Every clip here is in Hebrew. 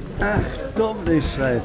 טוב לישראל.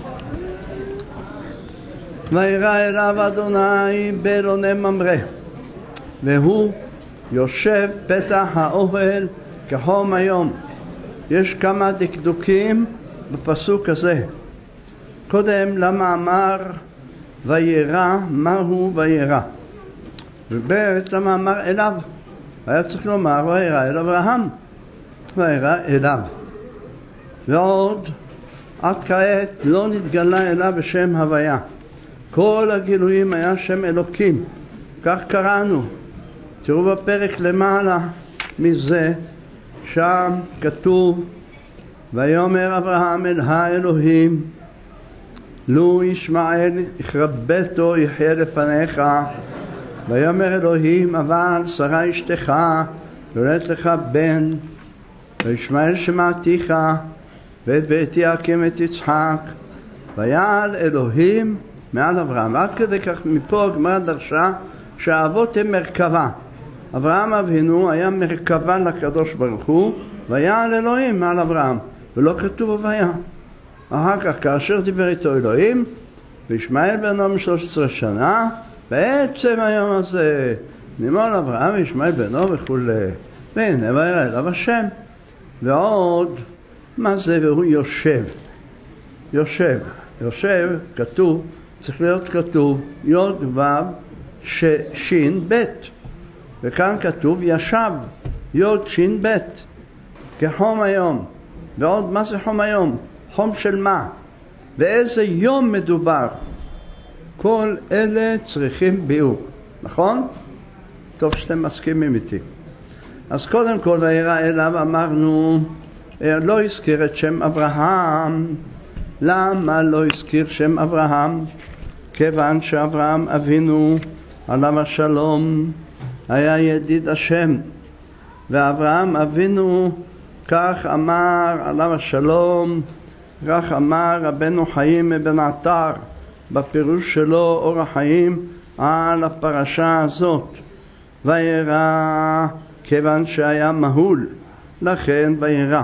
וירא אליו אדוני באלוני ממרא, והוא יושב פתח האוהל כחום היום. יש כמה דקדוקים בפסוק הזה. קודם למה אמר וירא, מהו וירא? ובית למה אמר אליו? היה צריך לומר וירא אל אברהם, וירא אליו. ועוד עד כעת לא נתגלה אליו בשם הוויה. כל הגילויים היה שם אלוקים, כך קראנו. תראו בפרק למעלה מזה, שם כתוב ויאמר אברהם אל האלוהים לו ישמעאל יכרבתו יחיה לפניך. ויאמר אלוהים אבל שרה אשתך יולדת לך בן, וישמעאל שמעתיך ואת ביתי אקים את יצחק. ויעל אלוהים מעל אברהם. עד כדי כך מפה הגמרא דרשה שהאבות הם מרכבה. אברהם אבינו היה מרכבה לקדוש ברוך הוא, ויעל אלוהים מעל אברהם, ולא כתוב הוויה. אחר כך כאשר דיבר איתו אלוהים, וישמעאל בנו 13 שנה, בעצם היום הזה נימול אברהם וישמעאל בנו וכולי. והנה וירא אליו השם. ועוד מה זה והוא יושב? יושב כתוב, צריך להיות כתוב יוד וו שין בית, וכאן כתוב ישב יוד שין בית כחום היום. ועוד מה זה חום היום? חום של מה? באיזה יום מדובר? כל אלה צריכים ביאור, נכון? טוב שאתם מסכימים איתי. אז קודם כל וירא אליו אמרנו, לא הזכיר את שם אברהם. למה לא הזכיר שם אברהם? כיוון שאברהם אבינו עליו השלום היה ידיד השם, ואברהם אבינו כך אמר עליו השלום, כך אמר רבנו חיים אבן עטר בפירוש שלו אור החיים על הפרשה הזאת. וירא כיוון שהיה מהול, לכן וירא.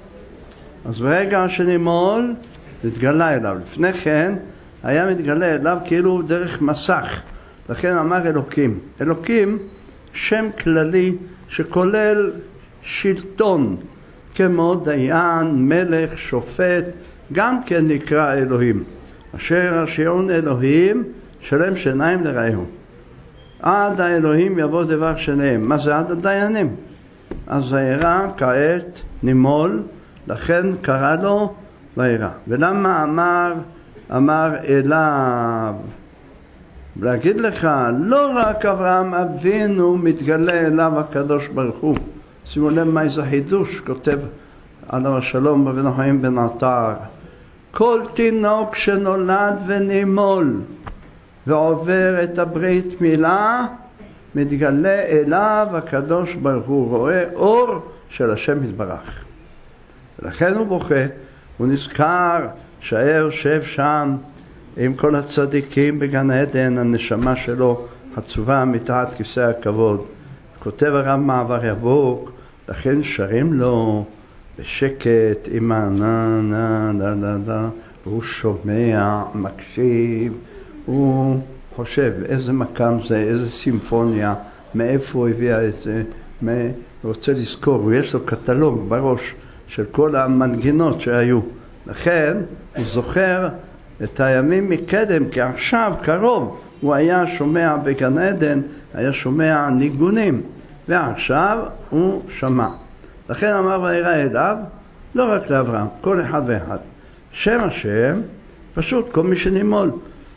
אז ברגע שנימול התגלה אליו. לפני כן היה מתגלה אליו כאילו דרך מסך, לכן אמר אלוקים. אלוקים שם כללי שכולל שלטון, כמו דיין, מלך, שופט, גם כן נקרא אלוהים. אשר השיעון אלוהים שלם שיניים לרעהו. עד האלוהים יבוא דבר שניהם. מה זה עד הדיינים? אז וירא כעת נימול, לכן קרא לו וירא. ולמה אמר אליו? להגיד לך, לא רק אברהם אבינו מתגלה אליו הקדוש ברוך הוא. שימו לב מה איזה חידוש כותב עליו השלום רבנו חיים בן עטר. כל תינוק שנולד ונימול ועובר את הברית מילה, מתגלה אליו הקדוש ברוך הוא, רואה אור של השם יתברך. ולכן הוא בוכה, הוא נזכר שהיה יושב שם עם כל הצדיקים בגן עדן, הנשמה שלו חצובה מתחת כיסא הכבוד. כותב הרב מעבר יבוק, לכן שרים לו בשקט עם נה נה לה לה לה, והוא שומע, מקשיב, הוא חושב איזה מקם זה, איזה סימפוניה, מאיפה הוא הביאה את זה, הוא רוצה לזכור, יש לו קטלוג בראש של כל המנגינות שהיו. לכן הוא זוכר את הימים מקדם, כי עכשיו קרוב הוא היה שומע בגן עדן, היה שומע ניגונים, ועכשיו הוא שמע. לכן אמר וירא אליו, לא רק לאברהם, כל אחד ואחד. שם השם, פשוט כל מי שנימול.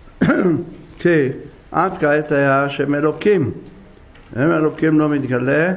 כי עד כעת היה שם אלוקים. שם אלוקים לא מתגלה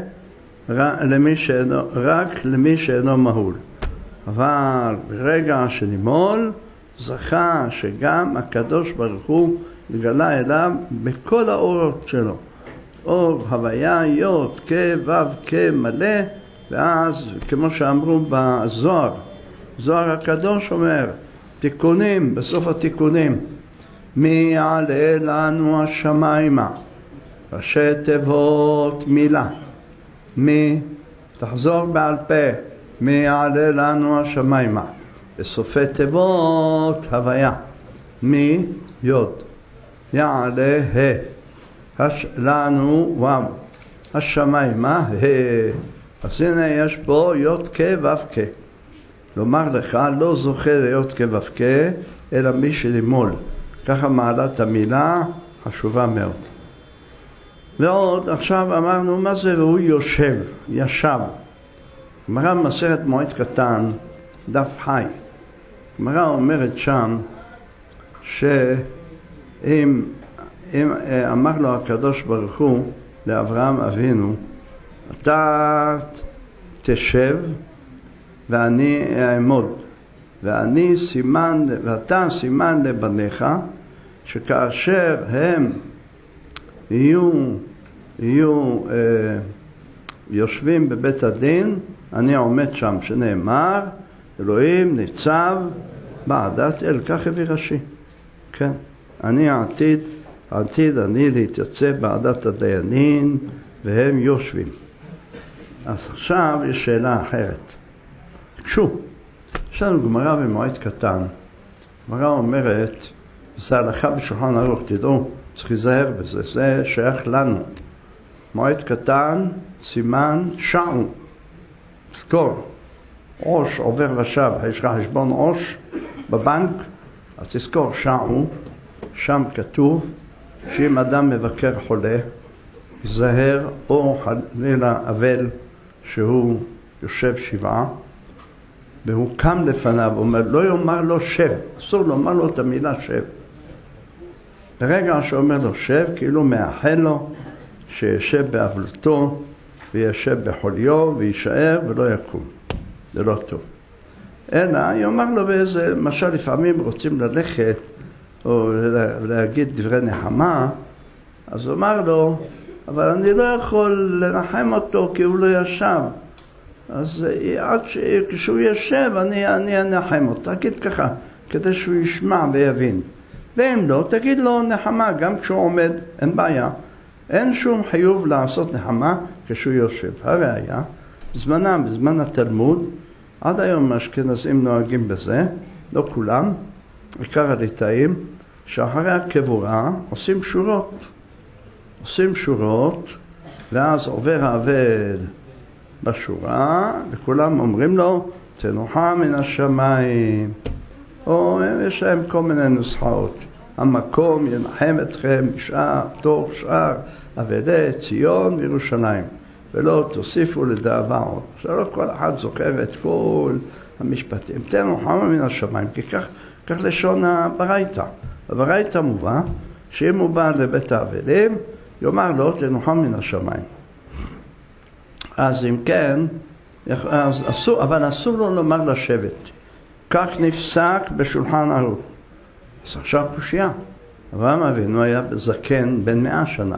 רק למי שאינו מהול. אבל ברגע שנימול, זכה שגם הקדוש ברוך הוא התגלה אליו בכל האורות שלו. אור, הוויה, יוד, כ', ו', כ', מלא, ואז כמו שאמרו בזוהר, זוהר הקדוש אומר, תיקונים, בסוף התיקונים, מי יעלה לנו השמיימה, ראשי תיבות מילה, מי, תחזור בעל פה, מי יעלה לנו השמיימה, בסופי תיבות הוויה. מי? יוד. יעלה ה. לנו וו. השמיימה ה. אז הנה יש פה יוד כה וו כה. לומר לך, לא זוכה להיות כה וו כה, אלא מי שלימול. ככה מעלת המילה חשובה מאוד. ועוד עכשיו אמרנו מה זה והוא יושב, ישב. גמרא במסכת מועד קטן, דף חי. גמרא אומרת שם שאם אמר לו הקדוש ברוך הוא לאברהם אבינו, אתה תשב ואני אעמוד, ואתה סימן לבניך שכאשר הם יהיו יושבים בבית הדין, אני עומד שם, שנאמר, אלוהים ניצב בעדת אל, כך הביא רש"י. כן, אני עתיד אני להתייצב בעדת הדיינים, והם יושבים. אז עכשיו יש שאלה אחרת. תקשו, יש לנו גמרא במועד קטן. גמרא אומרת, זה הלכה בשולחן ערוך, תדעו, צריך להיזהר בזה, זה שייך לנו. מועד קטן, סימן שעו. תזכור, עוש עובר ושב, יש לך חשבון עוש בבנק, אז תזכור שעו, שם כתוב שאם אדם מבקר חולה, יזהר או חלילה אבל שהוא יושב שבעה, והוא קם לפניו, אומר, לא יאמר לו שב, אסור לומר לו את המילה שב. ברגע שאומר לו שב, כאילו מאחל לו שישב באבלותו, וישב בחוליו, וישאר ולא יקום. זה לא טוב. אלא, יאמר לו באיזה, למשל לפעמים רוצים ללכת, או להגיד דברי נחמה, אז אומר לו, אבל אני לא יכול לנחם אותו כי הוא לא ישב. אז עד כשהוא ישב אני אנחם אותו. תגיד ככה, כדי שהוא ישמע ויבין. ואם לא, תגיד לו נחמה, גם כשהוא עומד, אין בעיה. אין שום חיוב לעשות נחמה כשהוא יושב. הראיה, בזמן התלמוד, עד היום האשכנזים נוהגים בזה, לא כולם, עיקר הליטאים, שאחרי הקבורה עושים שורות, ואז עובר האבל בשורה, וכולם אומרים לו, תנוחה מן השמיים, או יש להם כל מיני נוסחאות. המקום ינחם אתכם תוך שאר אבלי ציון וירושלים, ולא תוסיפו לדאבה עוד. עכשיו לא כל אחד זוכר את כל המשפטים. תנוחה מן השמיים, כי כך לשון הברייתא. הברייתא מובא, שאם הוא בא לבית האבלים, יאמר לו תנוחה מן השמיים. אז אם כן, אבל אסור לו לומר לשבת. כך נפסק בשולחן ערוך. אז עכשיו קושיה. אברהם אבינו היה זקן בן 100 שנה.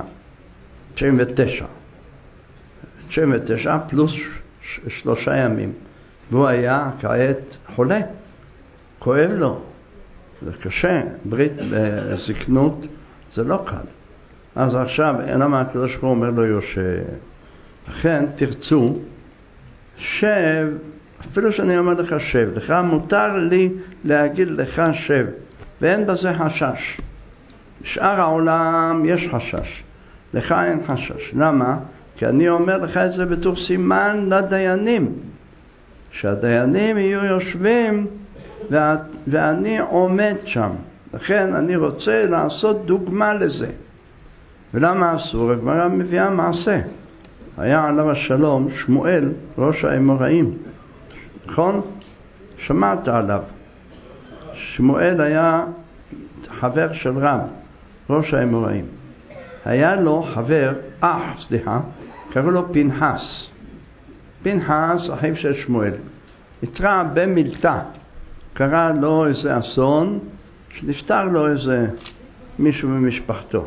99 פלוס 3 ימים. והוא היה כעת חולה. כואב לו. זה קשה. ברית בזקנות זה לא קל. אז עכשיו, למה הקדוש ברוך הוא אומר לו יושב? לכן תרצו, שב, אפילו שאני אומר לך שב, לך מותר לי להגיד לך שב, ואין בזה חשש. בשאר העולם יש חשש, לך אין חשש. למה? כי אני אומר לך את זה בתור סימן לדיינים, שהדיינים יהיו יושבים ואני עומד שם. לכן אני רוצה לעשות דוגמה לזה. ולמה אסור? הגמרא מביאה מעשה. היה עליו השלום שמואל, ראש האמוראים. נכון? שמעת עליו. שמואל היה חבר של רב, ראש האמוראים. היה לו חבר, קראו לו פנחס. פנחס, אחיו של שמואל. התרע במילתא. קרא לו איזה אסון, שנפטר לו איזה מישהו ממשפחתו.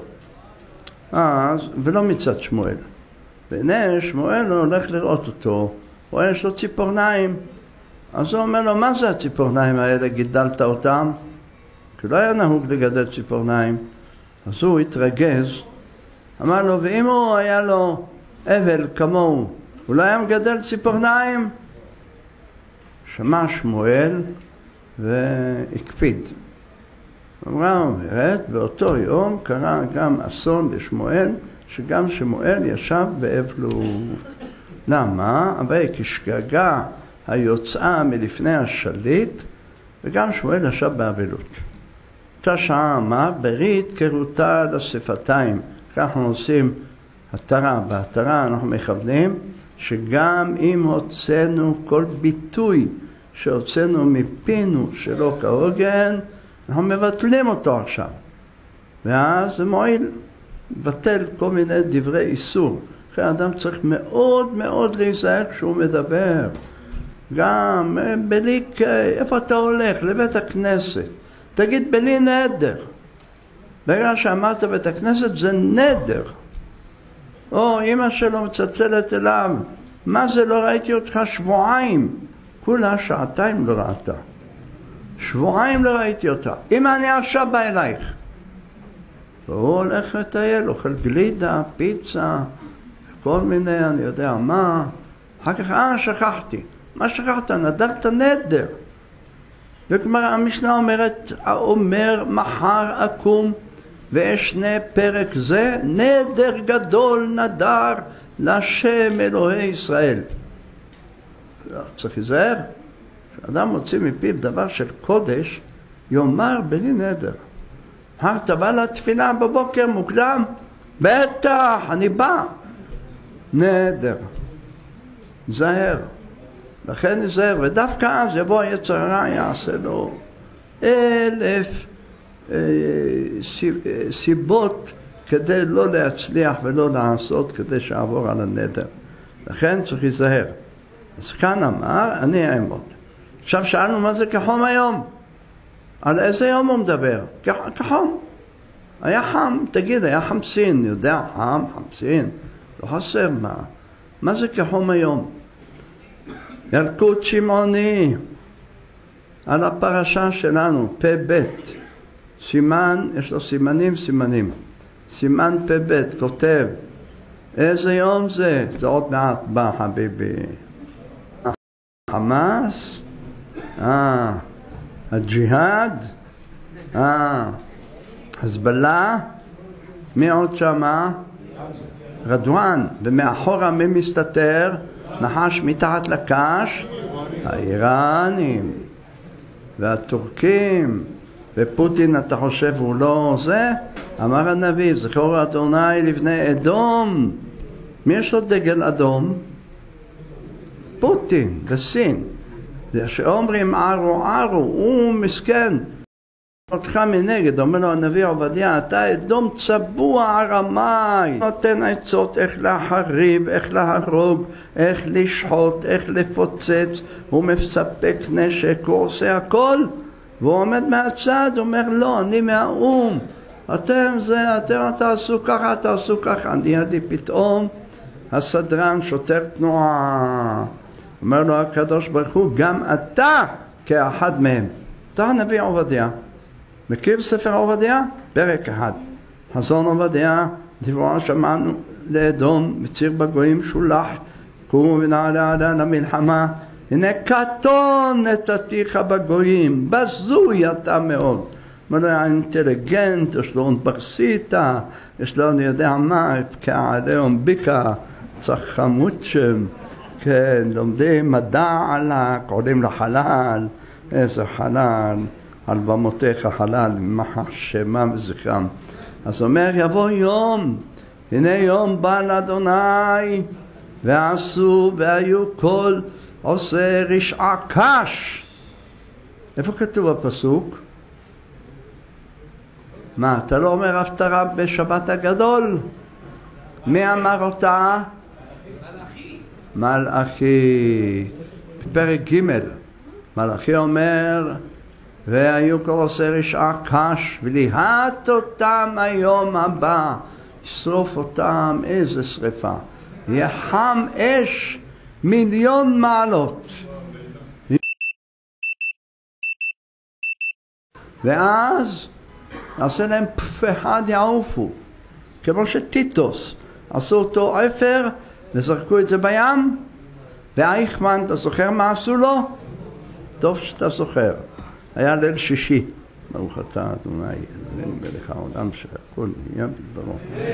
ולא מצד שמואל. והנה שמואל הולך לראות אותו, רואה יש לו ציפורניים. אז הוא אומר לו, מה זה הציפורניים האלה? גידלת אותם? כי לא היה נהוג לגדל ציפורניים. אז הוא התרגז, אמר לו, ואם הוא היה לו אבל כמוהו, הוא לא היה מגדל ציפורניים? שמע שמואל, והקפיד. אמרה אומרת, באותו יום קרה גם אסון לשמואל, שגם שמואל ישב באבלות. למה? אבל כשגגה היוצאה מלפני השליט, וגם שמואל ישב באבלות. אותה שעה אמר, ברית קרותה לשפתיים. כך אנחנו עושים התרה. בהתרה אנחנו מכוונים שגם אם הוצאנו כל ביטוי שהוצאנו מפינו שלא כהוגן, אנחנו מבטלים אותו עכשיו. ואז זה מועיל, בטל כל מיני דברי איסור. אחרי האדם צריך מאוד מאוד להיזהר כשהוא מדבר. גם בלי, איפה אתה הולך? לבית הכנסת. תגיד בלי נדר. ברגע שאמרת בית הכנסת זה נדר. או אמא שלו מצלצלת אליו, מה זה לא ראיתי אותך שבועיים? כולה שעתיים לא ראתה. שבועיים לא ראיתי אותה. אמא אני עכשיו בא אלייך. והוא הולך לטייל, אוכל גלידה, פיצה, כל מיני, אני יודע מה. אחר כך, שכחתי. מה שכחת? נדרת נדר. וכלומר המשנה אומרת, האומר מחר אקום ואשנה פרק זה, נדר גדול נדר לשם אלוהי ישראל. צריך להיזהר, כשאדם מוציא מפיו דבר של קודש, יאמר בלי נדר. אתה בא לתפילה בבוקר מוקדם? בטח, אני בא. נדר. זהר. לכן נזהר, ודווקא אז יבוא היצר הרע, יעשה לו 1000 סיבות כדי לא להצליח ולא לעשות, כדי שעבור על הנדר. לכן צריך להיזהר. אז כאן אמר, אני אעמוד. עכשיו שאלנו מה זה כחום היום? על איזה יום הוא מדבר? כחום. היה חם, תגיד, היה חמסין, יודע, חמסין. לא חסר מה זה כחום היום? ילקוט שמעוני על הפרשה שלנו, פ' סימן, יש לו סימנים, סימן פ' כותב, איזה יום זה? זה עוד מעט בא חביבי. חמאס, הג'יהאד, חזבאללה, מי עוד שמה? רדואן, ומאחורה מי מסתתר? נחש מתחת לקש, האיראנים והטורקים, ופוטין אתה חושב הוא לא זה? אמר הנביא, זכור אדוני לבני אדום. מי יש לו דגל אדום? פוטין וסין. שאומרים ערו, הוא מסכן. אותך מנגד, אומר לו הנביא עובדיה, אתה אדום צבוע רמאי. נותן עצות איך להחריב, איך להרוג, איך לשחוט, איך לפוצץ. הוא מספק נשק, הוא עושה הכל. והוא עומד מהצד, אומר לא, אני מהאום. אתם תעשו ככה, תעשו ככה. נהיה לי פתאום הסדרן שוטר תנועה. אומר לו הקדוש ברוך הוא, גם אתה כאחד מהם. אתה הנביא עובדיה. מכיר ספר עובדיה? פרק 1. חזון עובדיה, דברה שמענו לאדום, מציר בגויים שולח, קומו ונעלה עלה למלחמה, הנה קטון נתתיך בגויים, בזוי אתה מאוד. אומר לו, אינטליגנט, יש לו אוניברסיטה, יש לו אני יודע מה, כעליהם ביקה, צריך חמוד שם, כן, לומדים מדע עלה, קוראים לו חלל, איזה חלל. על במותיך חלל, מחש שמם וזכרם. אז אומר, יבוא יום, הנה יום בא לאדוני, ועשו והיו כל עושה רשעה קש. איפה כתוב הפסוק? מה, אתה לא אומר הפטרה בשבת הגדול? מי אמר אותה? מלאכי. פרק ג' מלאכי אומר, והיו כל עושה רשעה קש, וליהט אותם היום הבא, ישרוף אותם, איזה שריפה. יהיה חם אש 1,000,000 מעלות. ואז נעשה להם פף אחד יעופו, כמו שטיטוס עשו אותו אפר וזרקו את זה בים. ואייכמן, אתה זוכר מה עשו לו? טוב שאתה זוכר. היה ליל שישי. ברוך אתה אדוני אלוהינו מלך העולם שהכל נהיה בדברו.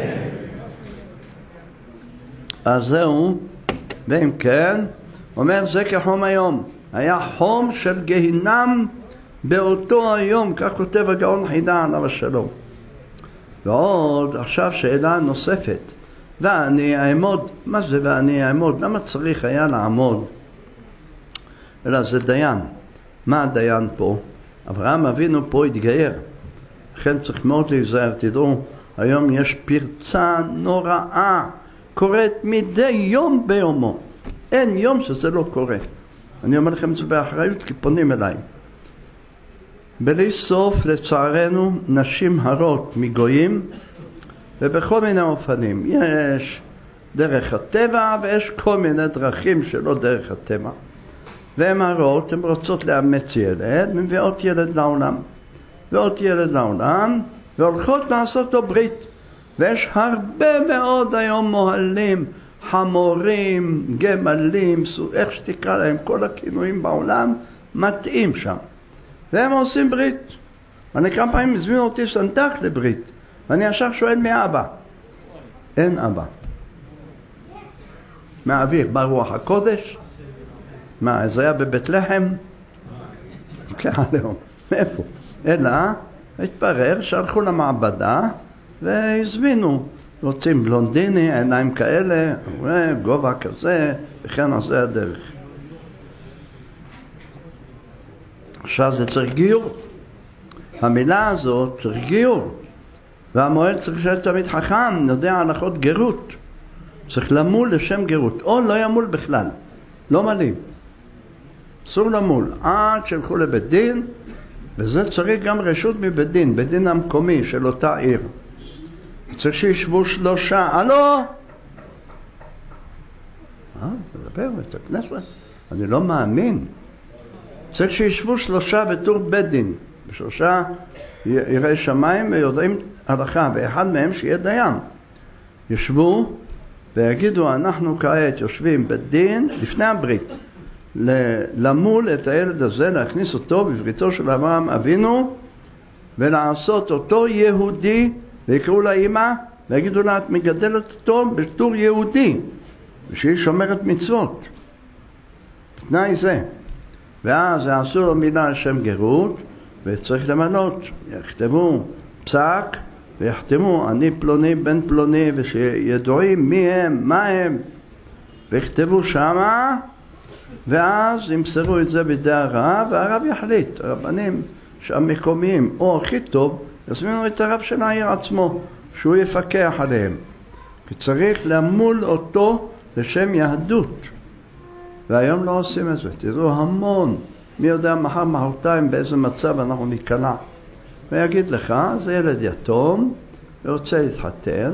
אז זהו, ואם כן, אומר זה כחום היום. היה חום של גיהינם באותו היום, כך כותב הגאון חידא עליו השלום. ועוד עכשיו שאלה נוספת, ואני אעמוד. מה זה ואני אעמוד? למה צריך היה לעמוד? אלא זה דיין. מה הדיין פה? אברהם אבינו פה התגייר. לכן צריך מאוד להיזהר. תדעו, היום יש פרצה נוראה, קורית מדי יום ביומו. אין יום שזה לא קורה. אני אומר לכם את זה באחריות כי פונים אליי. בלי סוף לצערנו נשים הרות מגויים ובכל מיני אופנים. יש דרך הטבע ויש כל מיני דרכים שלא דרך הטבע. והן הרות, הן רוצות לאמץ ילד, מביאות ילד לעולם. ועוד ילד לעולם והולכות לעשות לו ברית. ויש הרבה מאוד היום מוהלים, חמורים, גמלים, איך שתקרא להם, כל הכינויים בעולם מתאים שם. והם עושים ברית. אני כמה פעמים הזמינו אותי סנדק לברית. ואני ישר שואל מאבא. אין אבא. מהאוויר, בא רוח הקודש? מה, זה היה בבית לחם? ככה לא. מאיפה? אלא, התברר שהלכו למעבדה והזמינו. רוצים בלונדיני, עיניים כאלה, גובה כזה, וכן אז זה הדרך. עכשיו זה צריך גיור. המילה הזאת צריך גיור. והמועל צריך להיות תמיד חכם, יודע הלכות גירות. צריך למול לשם גירות. או לא ימול בכלל. לא מלים. אסור למול. עד שילכו לבית דין, וזה צריך גם רשות מבית דין, בית דין המקומי של אותה עיר. צריך שישבו 3. הלו? מדבר את הכנסת? אני לא מאמין. צריך שישבו 3 בתור בית דין. 3 יראי שמיים ויודעים הלכה, ואחד מהם שיהיה דיין. ישבו ויגידו, אנחנו כעת יושבים בית דין לפני הברית. למול את הילד הזה, להכניס אותו בבריתו של אברהם אבינו, ולעשות אותו יהודי, ויקראו לאמא, ויגידו לה, את מגדלת אותו בתור יהודי, ושהיא שומרת מצוות. בתנאי זה. ואז יעשו לו מילה לשם גירות, וצריך למנות, יכתבו פסק, ויחתמו, אני פלוני בן פלוני, ושידועים מי הם, מה הם, ויכתבו שמה, ואז ימסרו את זה בידי הרב, והרב יחליט. הרבנים המקומיים, או הכי טוב, יזמינו את הרב של העיר עצמו, שהוא יפקח עליהם. כי צריך למול אותו לשם יהדות. והיום לא עושים את זה. תראו המון. מי יודע מחר מחרתיים באיזה מצב אנחנו ניקלע. ויגיד לך, זה ילד יתום, ורוצה להתחתן,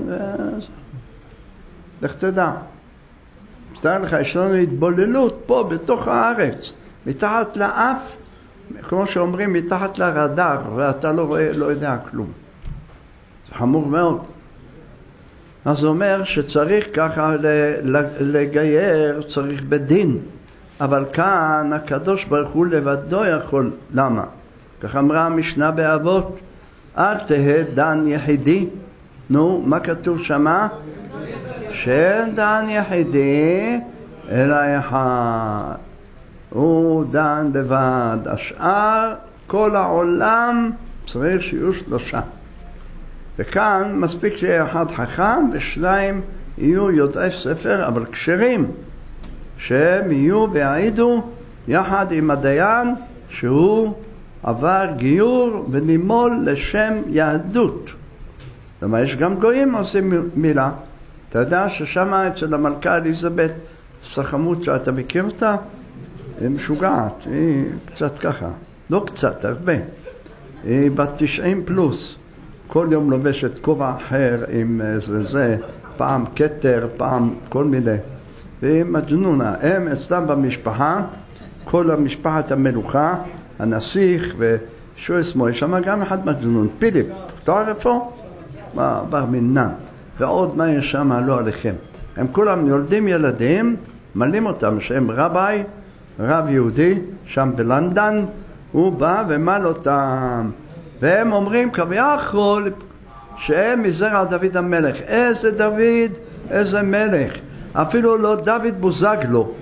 לך תדע. תדע לך, יש לנו התבוללות פה בתוך הארץ, מתחת לאף, כמו שאומרים, מתחת לרדאר, ואתה לא רואה, לא יודע כלום. זה חמור מאוד. אז זה אומר שצריך ככה לגייר, צריך בדין. אבל כאן הקדוש ברוך הוא לבדו יכול. למה? כך אמרה המשנה באבות, אל תהא דן יחידי. נו, מה כתוב שמה? שאין דן יחידי אלא אחד. הוא דן לבד. השאר, כל העולם צריך שיהיו 3. וכאן מספיק שיהיה אחד חכם ושניים יהיו יודעי ספר אבל כשרים, שהם יהיו ויעידו יחד עם הדיין שהוא עבר גיור ונימול לשם יהדות. למה יש גם גויים עושים מילה. אתה יודע ששם אצל המלכה אליזבת סחמות שאתה מכיר אותה? היא משוגעת, היא קצת ככה, לא קצת, הרבה. היא בת 90 פלוס. כל יום לובשת כובע אחר עם זה, פעם כתר, פעם כל מיני. והיא מג'נונה. הם אצלם במשפחה, כל המשפחת המלוכה, הנסיך ושועסמו, יש שם גם אחד מג'נון, פיליפ, תואר איפה? בר מינן. ועוד מה יש שם, לא עליכם. הם כולם יולדים ילדים, מלאים אותם שהם רבי, רב יהודי, שם בלנדן, הוא בא ומל אותם, והם אומרים כביכול שהם מזרע דוד המלך. איזה דוד, איזה מלך, אפילו לא דוד בוזגלו.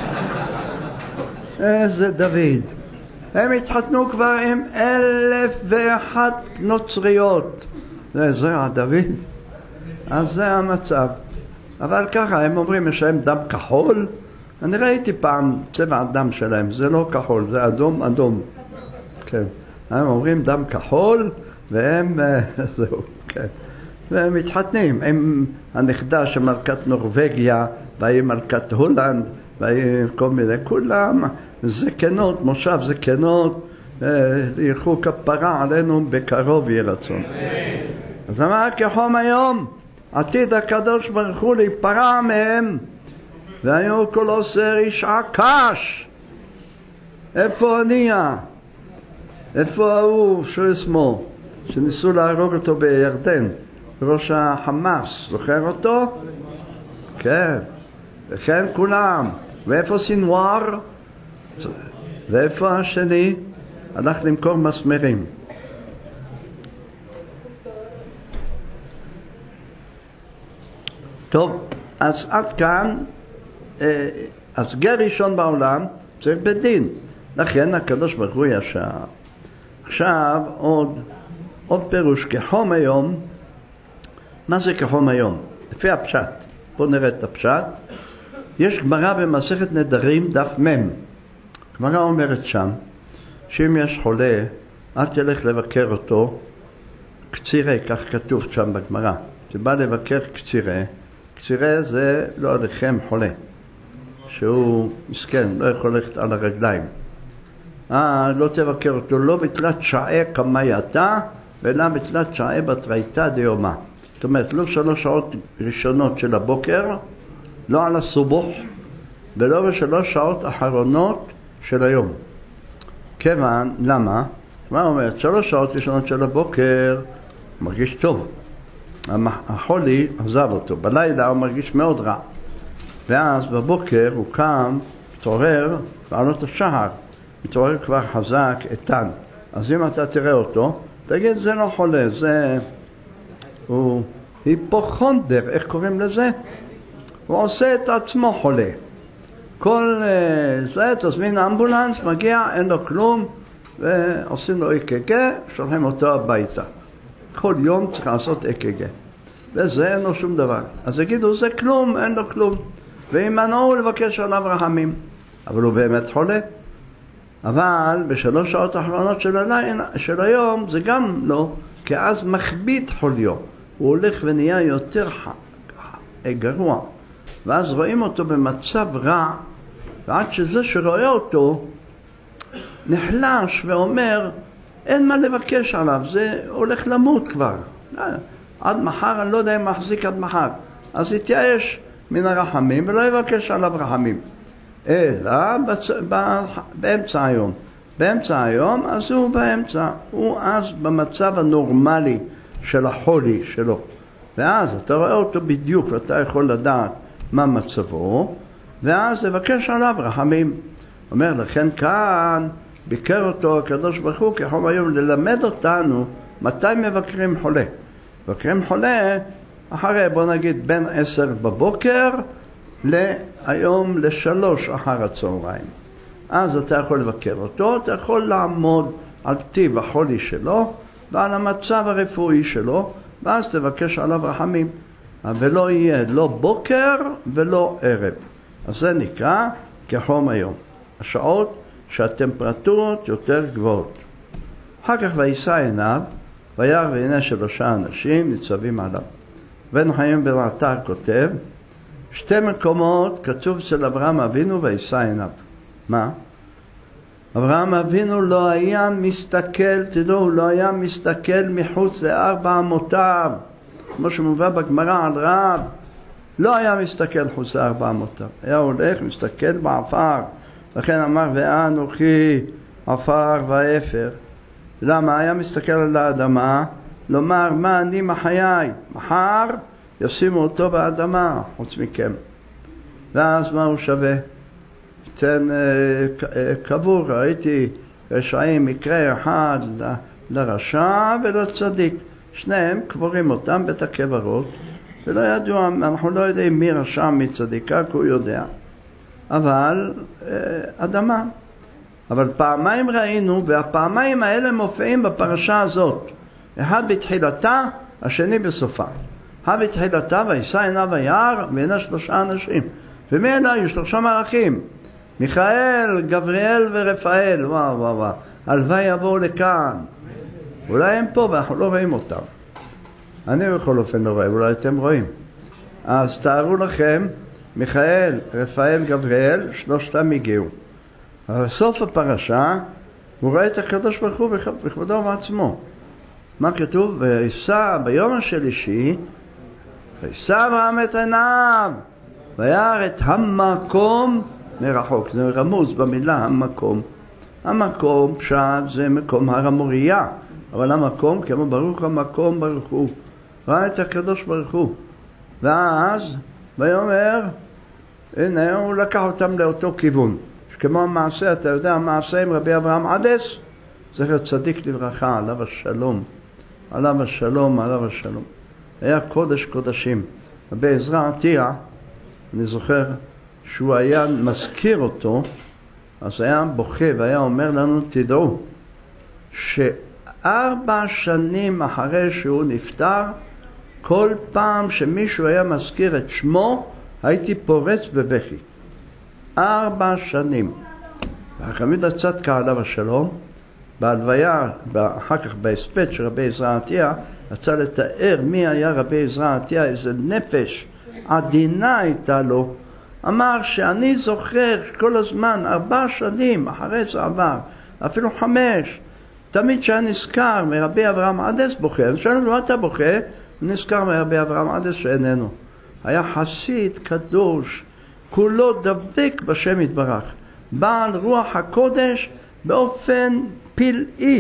איזה דוד. הם התחתנו כבר עם 1001 נוצריות. זה זרע דוד. אז זה המצב. אבל ככה הם אומרים, יש להם דם כחול. אני ראיתי פעם צבע הדם שלהם, זה לא כחול, זה אדום אדום. כן. הם אומרים דם כחול, והם זהו, כן. והם מתחתנים עם הנכדה של מלכת נורווגיה, והיא מלכת הולנד, והיא כל מיני, כולם זקנות, מושב זקנות, ילכו כפרה עלינו בקרוב יהיה רצון. אז אמר כחום היום, עתיד הקדוש ברוך הוא להיפרע מהם, והיו כל עושר איש עקש. איפה הנייה? איפה ההוא ששמו, שניסו להרוג אותו בירדן, ראש החמאס, זוכר אותו? כן, וכן כולם. ואיפה סינואר? ואיפה השני? הלך למכור מסמרים. טוב, אז עד כאן, אז גר ראשון בעולם צריך בית דין. לכן הקדוש ברוך הוא ישר. עכשיו עוד פירוש, כחום היום. מה זה כחום היום? לפי הפשט. בואו נראה את הפשט. יש גמרא במסכת נדרים דף מ'. גמרא אומרת שם, שאם יש חולה, אל תלך לבקר אותו קצירה, כך כתוב שם בגמרא. שבא לבקר קצירה, קצירה זה לא עליכם חולה, שהוא מסכן, לא יכול ללכת על הרגליים. לא תבקר אותו, לא בתלת שעה כמייתה, אלא בתלת שעה בתרייתא דיומא. זאת אומרת, לא 3 שעות ראשונות של הבוקר, לא על הסובוך, ולא ב3 שעות אחרונות של היום. כיוון, למה? מה אומרת? 3 שעות ראשונות של הבוקר, מרגיש טוב. החולי עזב אותו, בלילה הוא מרגיש מאוד רע. ואז בבוקר הוא קם, מתעורר, בעלות השחר. מתעורר כבר חזק, איתן. אז אם אתה תראה אותו, תגיד, זה לא חולה, הוא היפוכונדר, איך קוראים לזה? הוא עושה את עצמו חולה. כל זה, תזמין האמבולנס, מגיע, אין לו כלום, ועושים לו אק"ג, שולחים אותו הביתה. כל יום צריך לעשות אק"ג. וזה אין לו שום דבר. אז יגידו, זה כלום, אין לו כלום. וימנעו לבקש עליו רחמים. אבל הוא באמת חולה. אבל ב3 שעות האחרונות של היום זה גם לא, כי אז מכביד חוליו. הוא הולך ונהיה יותר גרוע. ואז רואים אותו במצב רע, ועד שזה שרואה אותו נחלש ואומר, אין מה לבקש עליו, זה הולך למות כבר. עד מחר, אני לא יודע אם מחזיק עד מחר. אז יתייאש מן הרחמים ולא יבקש עליו רחמים. אלא באמצע היום. באמצע היום, אז הוא באמצע. הוא אז במצב הנורמלי של החולי שלו. ואז אתה רואה אותו בדיוק, ואתה יכול לדעת מה מצבו, ואז לבקש עליו רחמים. אומר, לכן כאן ביקר אותו הקדוש ברוך הוא כחום היום ללמד אותנו מתי מבקרים חולה. מבקרים חולה אחרי, בוא נגיד, בין 10 בבוקר להיום ל3 אחר הצהריים. אז אתה יכול לבקר אותו, אתה יכול לעמוד על טיב החולי שלו ועל המצב הרפואי שלו, ואז תבקש עליו רחמים. ולא יהיה לא בוקר ולא ערב. אז זה נקרא כחום היום. השעות שהטמפרטורות יותר גבוהות. אחר כך וישא עיניו, וירא והנה 3 אנשים ניצבים עליו. בן חיים בן עטר כותב, 2 מקומות כתוב אצל אברהם אבינו וישא עיניו. מה? אברהם אבינו לא היה מסתכל, תדעו, הוא לא היה מסתכל מחוץ ל4 אמותיו. כמו שמובא בגמרא על רב, לא היה מסתכל חוץ ל4 אמותיו. היה הולך, מסתכל בעפר. לכן אמר, ואנוכי עפר ואפר. למה? היה מסתכל על האדמה, לומר, מה אני מחיי? מחר ישימו אותו באדמה, חוץ מכם. ואז מה הוא שווה? תן קבור, ראיתי רשעים, מקרה אחד לרשע ולצדיק. שניהם קבורים אותם בית הקברות, ולא ידוע, אנחנו לא יודעים מי רשע מי צדיקה, כי הוא יודע. אבל אדמה. אבל פעמיים ראינו, והפעמיים האלה מופיעים בפרשה הזאת. אחד בתחילתה, השני בסופה. אחד בתחילתה, וישא עיניו היער, והנה 3 אנשים. ומי אלה היו? 3 מלאכים. מיכאל, גבריאל ורפאל. וואו וואו וואו. הלוואי יבואו לכאן. אולי הם פה ואנחנו לא רואים אותם. אני בכל אופן לא רואה, אולי אתם רואים. אז תארו לכם, מיכאל, רפאל, גבריאל, 3 הגיעו. אבל בסוף הפרשה, הוא רואה את הקדוש ברוך הוא בכבודו ובעצמו. מה כתוב? וישא ביום השלישי, וישא אברהם את עיניו, וירא את המקום מרחוק. זה רמוז במילה המקום. המקום פשט זה מקום הר המוריה, אבל המקום, כמו ברוך המקום ברוך הוא, ראה את הקדוש ברוך הוא. ואז ויאמר, הנה הוא לקח אותם לאותו כיוון. כמו המעשה, אתה יודע, המעשה עם רבי אברהם עדס, זכר צדיק לברכה, עליו השלום, עליו השלום, עליו השלום. היה קודש קודשים. רבי עזרא עטיה, אני זוכר שהוא היה מזכיר אותו, אז היה בוכה והיה אומר לנו, תדעו, ש4 שנים אחרי שהוא נפטר, כל פעם שמישהו היה מזכיר את שמו, הייתי פורץ בבכי. 4 שנים. והחמיד הצדקה עליו השלום, בהלוויה, אחר כך בהספד של רבי עזרא עטיה, רצה לתאר מי היה רבי עזרא עטיה, איזה נפש עדינה הייתה לו. אמר שאני זוכר כל הזמן 4 שנים אחרי זה עבר, אפילו 5, תמיד שהיה נזכר מרבי אברהם עדס בוכה. אני שואל לו, מה אתה בוכה? הוא נזכר מרבי אברהם עדס שאיננו. היה חסיד קדוש, כולו דבק בשם יתברך, בעל רוח הקודש באופן פלאי,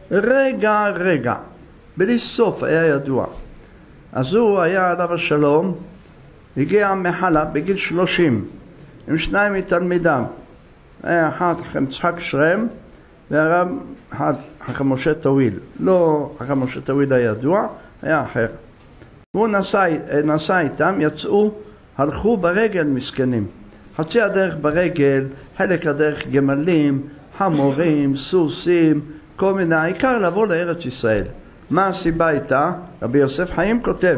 רגע רגע, בלי סוף היה ידוע. אז הוא היה עליו השלום, הגיע מחלב בגיל 30 עם 2 מתלמידיו. היה אחד חכם יצחק שרם והרב אחד חכם משה טוויל. לא חכם משה טוויל הידוע, היה אחר. הוא נסע איתם, יצאו, הלכו ברגל מסכנים. חצי הדרך ברגל, חלק הדרך גמלים, חמורים, סוסים, כל מיני. העיקר לבוא לארץ ישראל. מה הסיבה הייתה? רבי יוסף חיים כותב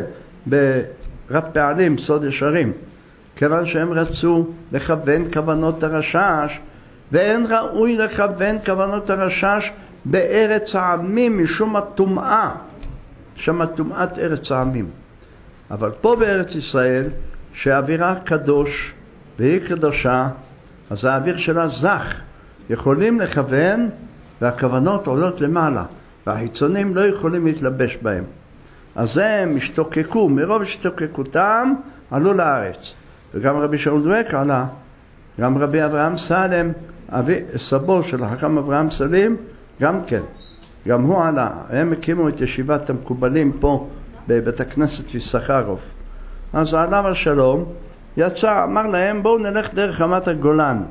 ברב פעלים, סוד ישרים, כיוון שהם רצו לכוון כוונות הרשש, ואין ראוי לכוון כוונות הרשש בארץ העמים משום הטומאה, שם הטומאת ארץ העמים. אבל פה בארץ ישראל, שהאווירה קדוש והיא קדושה, אז האוויר שלה זך, יכולים לכוון והכוונות עולות למעלה, והחיצונים לא יכולים להתלבש בהם. אז הם השתוקקו, מרוב השתוקקותם עלו לארץ. וגם רבי שאול דואק עלה, גם רבי אברהם סלם, סבו של החכם אברהם סלים, גם כן, גם הוא עלה. הם הקימו את ישיבת המקובלים פה בבית הכנסת יששכרוב. אז עליו השלום יצא, אמר להם, בואו נלך דרך רמת הגולן,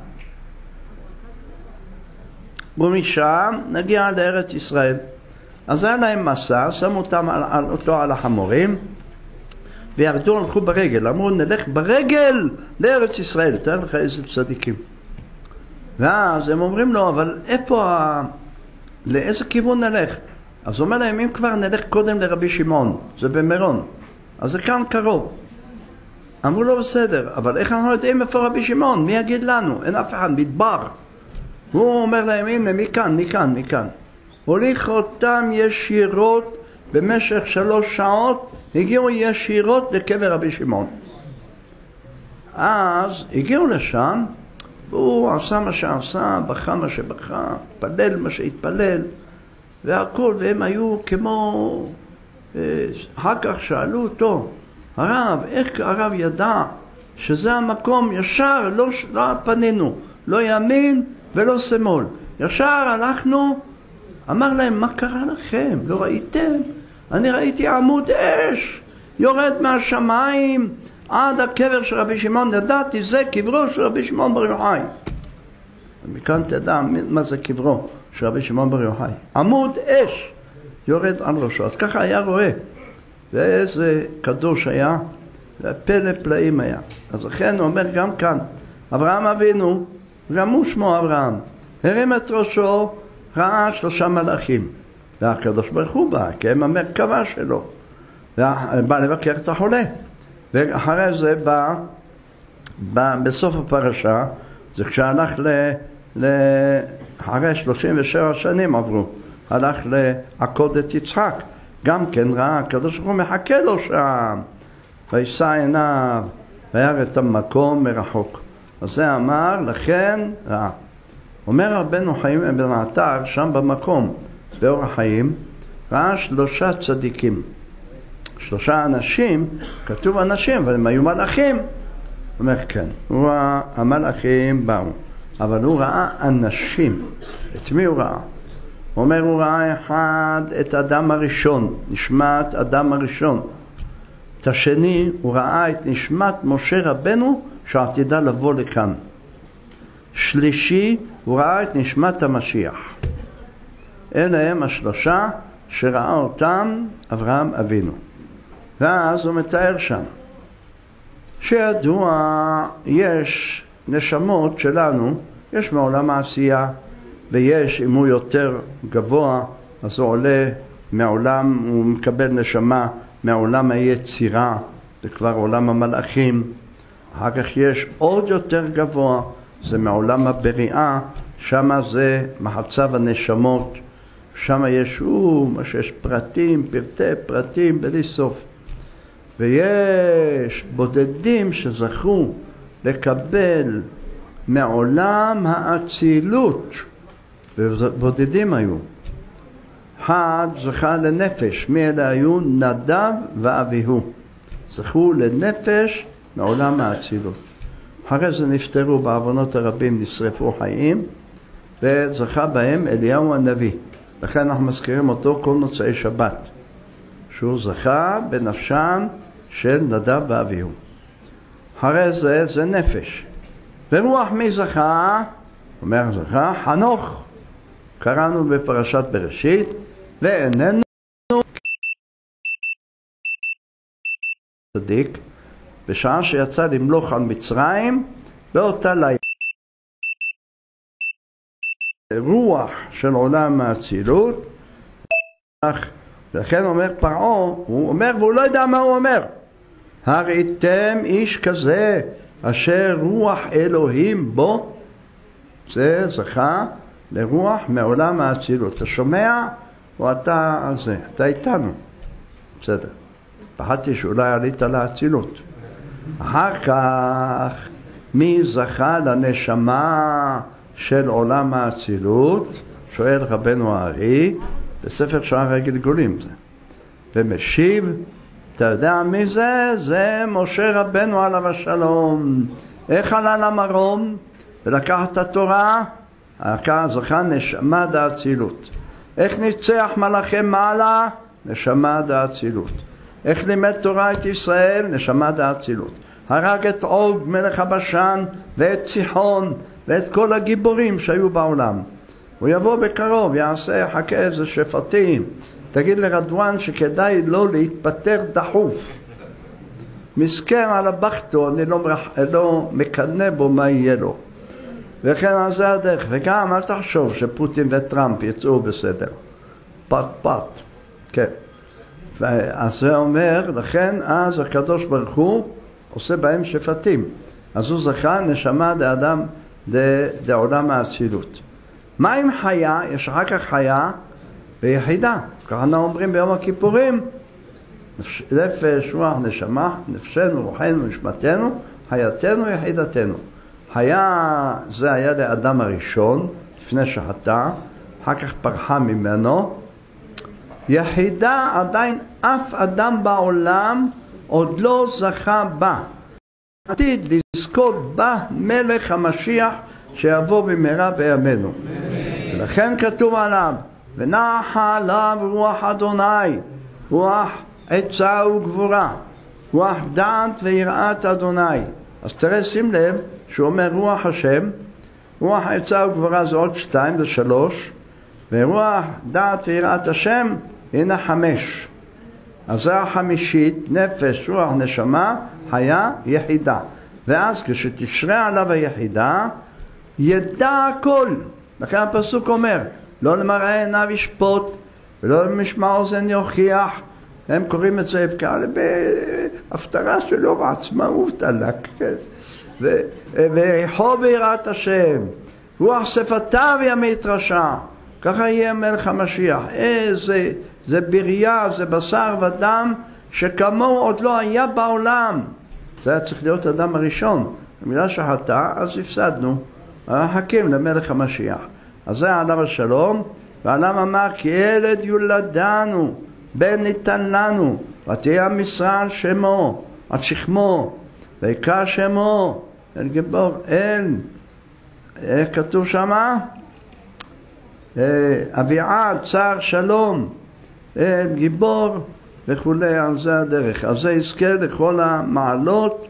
ומשם נגיע לארץ ישראל. אז היה להם מסע, שמו אותם אותו על החמורים, וירדו, הלכו ברגל. אמרו, נלך ברגל לארץ ישראל. תראה לך איזה צדיקים. ואז הם אומרים לו, אבל לאיזה כיוון נלך? אז הוא אומר להם, אם כבר נלך קודם לרבי שמעון, זה במירון, אז זה כאן קרוב. אמרו לו, בסדר, אבל איך אנחנו יודעים איפה רבי שמעון? מי יגיד לנו? אין אף אחד, מדבר. הוא אומר להם, הנה, מכאן. הוליך אותם ישירות במשך 3 שעות, הגיעו ישירות לקבר רבי שמעון. אז הגיעו לשם, והוא עשה מה שעשה, בכה מה שבכה, פלל מה שהתפלל, והכל, והם היו כמו... אחר כך שאלו אותו, הרב, איך הרב ידע שזה המקום? ישר, לא פנינו, לא ימין ולא שמאל, ישר הלכנו. אמר להם, מה קרה לכם? לא ראיתם? אני ראיתי עמוד אש יורד מהשמיים עד הקבר של רבי שמעון. ידעתי, זה קברו של רבי שמעון בר יוחאי. מכאן תדע מה זה קברו של רבי שמעון בר יוחאי. עמוד אש יורד על ראשו. אז ככה היה רואה. ואיזה קדוש היה, פלא פלאים היה. אז לכן הוא אומר גם כאן, אברהם אבינו, גם הוא שמו אברהם, הרים את ראשו, ראה 3 מלאכים. והקדוש ברוך הוא בא, כי הם המרכבה שלו. ובא לבקר את החולה. ואחרי זה בא בסוף הפרשה, זה כשהלך אחרי 37 שנים עברו, הלך לעקוד את יצחק. גם כן ראה, הקדוש ברוך הוא מחכה לו שם. וישא עיניו, וירא את המקום מרחוק. אז זה אמר, לכן ראה. אומר רבנו חיים בן עטר, שם במקום, באור החיים, ראה 3 צדיקים. 3 אנשים, כתוב אנשים, אבל הם היו מלאכים. הוא אומר, כן, הוא ראה, המלאכים באו, אבל הוא ראה אנשים. את מי הוא ראה? הוא אומר, הוא ראה אחד את אדם הראשון, נשמת אדם הראשון. את השני, הוא ראה את נשמת משה רבנו, שעתידה לבוא לכאן. שלישי, הוא ראה את נשמת המשיח. אלה הם 3 שראה אותם אברהם אבינו. ואז הוא מתאר שם, שידוע יש נשמות שלנו, יש מעולם העשייה, ויש, אם הוא יותר גבוה, אז הוא עולה מעולם, הוא מקבל נשמה מעולם היצירה, זה כבר עולם המלאכים. אחר כך יש עוד יותר גבוה, זה מעולם הבריאה, שם זה מחצב הנשמות, שם יש מה שיש פרטים, פרטי פרטים בלי סוף. ויש בודדים שזכו לקבל מעולם האצילות, ובודדים היו. אחד זכה לנפש, מי אלה היו? נדב ואביהו. זכו לנפש מעולם האצילות. אחרי זה נפטרו בעוונות הרבים, נשרפו חיים, וזכה בהם אליהו הנביא. לכן אנחנו מזכירים אותו כל מוצאי שבת, שהוא זכה בנפשם של נדב ואביהו. אחרי זה נפש. ורוח מי זכה? אומר זכה חנוך. קראנו בפרשת בראשית, ואיננו צדיק, בשעה שיצא למלוך על מצרים, באותה לילה. רוח של עולם האצילות, לכן אומר פרעה, הוא אומר והוא לא יודע מה הוא אומר. הראיתם איש כזה אשר רוח אלוהים בו, זה זכה לרוח מעולם האצילות. אתה שומע או אתה זה? אתה איתנו. בסדר. פחדתי שאולי עלית לאצילות. אחר כך מי זכה לנשמה של עולם האצילות? שואל רבנו הארי בספר שער הגלגולים זה. ומשיב, אתה יודע מי זה? זה משה רבנו עליו השלום. איך עלה למרום ולקח את התורה? זכה נשמה דאצילות. איך ניצח מלאכי מעלה? נשמה דאצילות. איך לימד תורה את ישראל? נשמה דאצילות. הרג את עוג מלך הבשן ואת סיחון ואת כל הגיבורים שהיו בעולם. הוא יבוא בקרוב, יחכה איזה שפטים. תגיד לרדואן שכדאי לא להתפטר דחוף. מסכן על הבחתו, אני לא מקנה בו מה יהיה לו. וכן על זה הדרך. וגם אל תחשוב שפוטין וטראמפ יצאו בסדר. פט. כן. אז זה אומר, לכן אז הקדוש ברוך הוא עושה בהם שפטים. אז הוא זכה נשמה לאדם לעולם האצילות. מה עם חיה? יש אחר כך חיה ויחידה. ככה אנחנו אומרים ביום הכיפורים, נפש, רוח, נשמה, נפשנו, רוחנו, נשמתנו, חייתנו, יחידתנו. חיה זה היה לאדם הראשון, לפני שחטא, אחר כך פרחה ממנו. יחידה עדיין אף אדם בעולם עוד לא זכה בה. עתיד לזכות בה מלך המשיח שיבוא במהרה בימינו. ולכן כתוב עליו, ונחה עליו רוח אדוני, רוח עצה וגבורה, רוח דעת ויראת אדוני. אז תראה, שים לב שהוא אומר רוח השם, רוח עצה וגבורה זה עוד 2 ו3, ורוח דעת ויראת השם, הנה 5. אז זה החמישית, נפש, רוח, נשמה, חיה, יחידה. ואז כשתשרה עליו היחידה, ידע הכל. לכן הפסוק אומר, לא למראה עיניו ישפוט, ולא למשמע אוזן יוכיח. הם קוראים את זה בהפטרה שלו בעצמאות עלק. ויחו ביראת השם, רוח שפתיו ימית רשע. ככה יהיה מלך המשיח. זה בריה, זה בשר ודם שכמוהו עוד לא היה בעולם. זה היה צריך להיות אדם הראשון. במילה שחטא, אז הפסדנו. חכים למלך המשיח. אז זה עליו השלום, ועליו אמר כי ילד יולדנו, בן ניתן לנו, ותהיה המשרה על שמו, על שכמו, ויקרא שמו, אל גיבור, כתוב שמה? אביעד, צער שלום, גיבור וכולי, על זה הדרך. אז זה יזכה לכל המעלות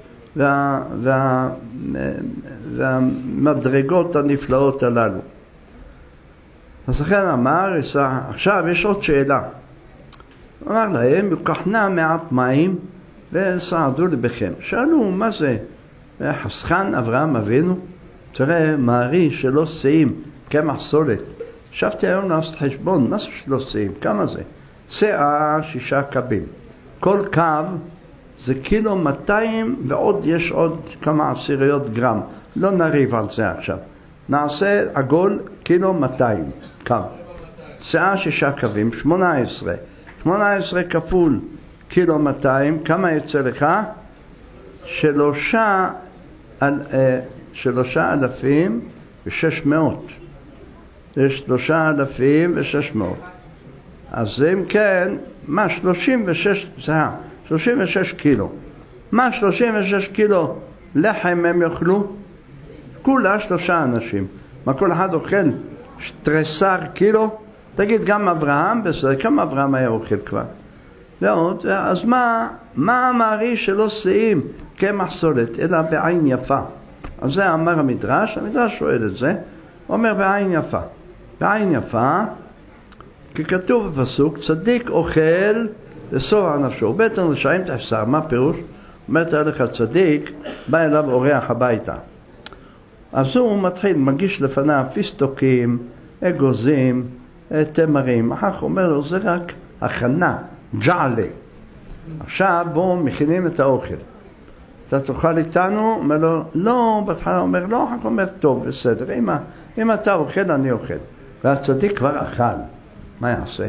והמדרגות הנפלאות הללו. אז לכן אמר, עכשיו יש עוד שאלה. אמר להם, וקחנה מעט מים וסעדו לבכם. שאלו, מה זה? חסכן אברהם אבינו? תראה, מערי שלא שאים, קמח סולת. חשבתי היום לעשות חשבון, מה זה שלא שאים? כמה זה? שאה 6 קבים. כל קב זה 1.2 קילו ועוד יש עוד כמה עשיריות גרם. לא נריב על זה עכשיו. נעשה עגול 1.2 קילו קב. שאה 6 קבים, 18. 18 כפול 1.2 קילו, כמה יוצא לך? 3,600. יש 3,600. אז אם כן, מה 36 קילו. מה 36 קילו לחם הם יאכלו? כולה 3 אנשים. מה כל אחד אוכל? 13 קילו? תגיד, גם אברהם, בסדר, כמה אברהם היה אוכל כבר? ועוד, אז מה המערי שלא שאים קמח סולת, אלא בעין יפה? אז זה אמר המדרש שואל את זה, אומר בעין יפה. בעין יפה, כי כתוב בפסוק, צדיק אוכל לשובע נפשו. בטן רשעים תחסר, מה פירוש? אומרת עליך צדיק, בא אליו אורח הביתה. אז הוא מתחיל, מגיש לפניו פיסטוקים, אגוזים, תמרים. אחר כך אומר לו, זה רק הכנה, ג'עלה. עכשיו בואו מכינים את האוכל. אתה תאכל איתנו? אומר לו, לא, בהתחלה אומר, לא, אחר כך אומר, טוב, בסדר, אם אתה אוכל, אני אוכל. והצדיק כבר אכל, מה יעשה?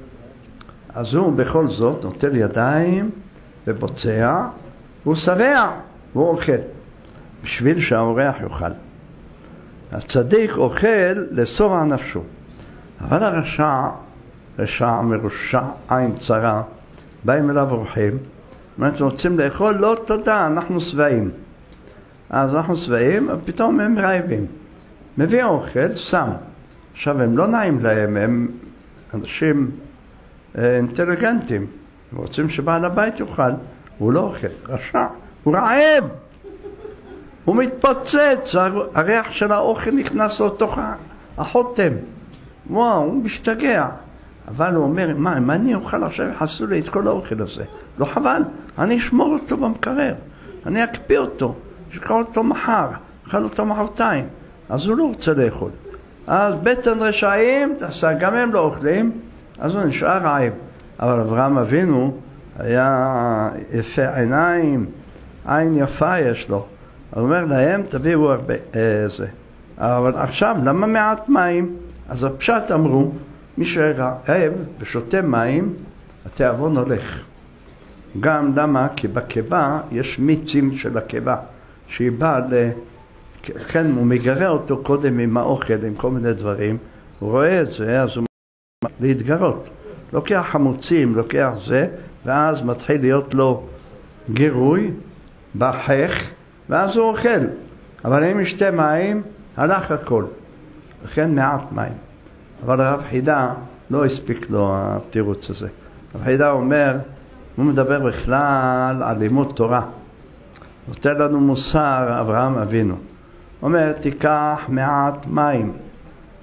אז הוא בכל זאת נוטל ידיים ובוצע, והוא שבע, והוא אוכל, בשביל שהאורח יאכל. הצדיק אוכל לשובע נפשו. אבל הרשע מרושע, עין צרה, באים אליו אורחים, אומרים, רוצים לאכול? לא, תודה, אנחנו שבעים. אז אנחנו שבעים, פתאום הם רעבים. מביא אוכל, שם. עכשיו, הם לא נעים להם, הם אנשים אינטליגנטים. הם רוצים שבעל הבית יאכל, הוא לא אוכל, רשע, הוא רעב. הוא מתפוצץ, הריח של האוכל נכנס לתוך החותם. וואו, הוא משתגע. אבל הוא אומר, מה אני אוכל עכשיו? יחסו לי את כל האוכל הזה. לא חבל, אני אשמור אותו במקרר. אני אקפיא אותו, אשקול אותו מחר, אכל אותו מחרתיים. אז הוא לא רוצה לאכול. אז בטן רשעים, גם הם לא אוכלים, אז הוא נשאר רעב. אבל אברהם אבינו היה יפה עיניים, עין יפה יש לו. הוא אומר להם, תביאו הרבה זה. אבל עכשיו, למה מעט מים? אז הפשט אמרו, מי שרעב ושותה מים, התיאבון הולך. גם למה? כי בקיבה יש מיצים של הקיבה, שהיא באה כן, הוא מגרה אותו קודם עם האוכל, עם כל מיני דברים, הוא רואה את זה, אז הוא להתגרות. לוקח חמוצים, לוקח זה, ואז מתחיל להיות לו גירוי, בחך, ואז הוא אוכל. אבל אם ישתה מים, הלך הכל. לכן מעט מים. אבל הרב חידה לא הספיק לו התירוץ הזה. הרב חידה אומר, הוא מדבר בכלל על לימוד תורה. נותן לנו מוסר אברהם אבינו. אומר, תיקח מעט מים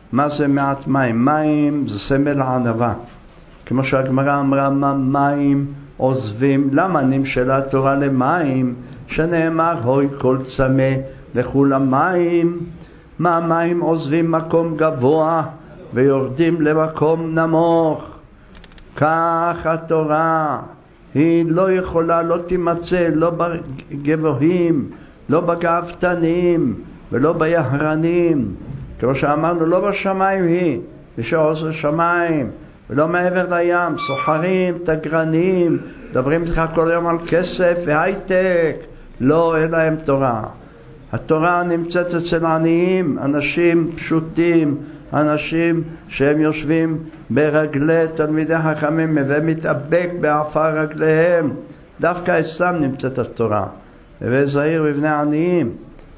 מה זה מעט מים? מים זה סמל הענווה. כמו שהגמרא אמרה, מה מים עוזבים? למה נמשלה התורה למים? שנאמר, הוי כל צמא לכו למים. מה מים עוזבים מקום גבוה ויורדים למקום נמוך? כך התורה, היא לא יכולה, לא תימצא, לא בגבוהים, לא בגאוותנים ולא ביהרנים. כמו שאמרנו, לא בשמיים היא, שעושה שמיים, ולא מעבר לים, סוחרים, תגרנים, מדברים איתך כל יום על כסף והייטק, לא, אין להם תורה. התורה נמצאת אצל עניים, אנשים פשוטים, אנשים שהם יושבים ברגלי תלמידי חכמים ומתאבק בעפר רגליהם. דווקא אצלם נמצאת התורה. וזהיר בבני עניים,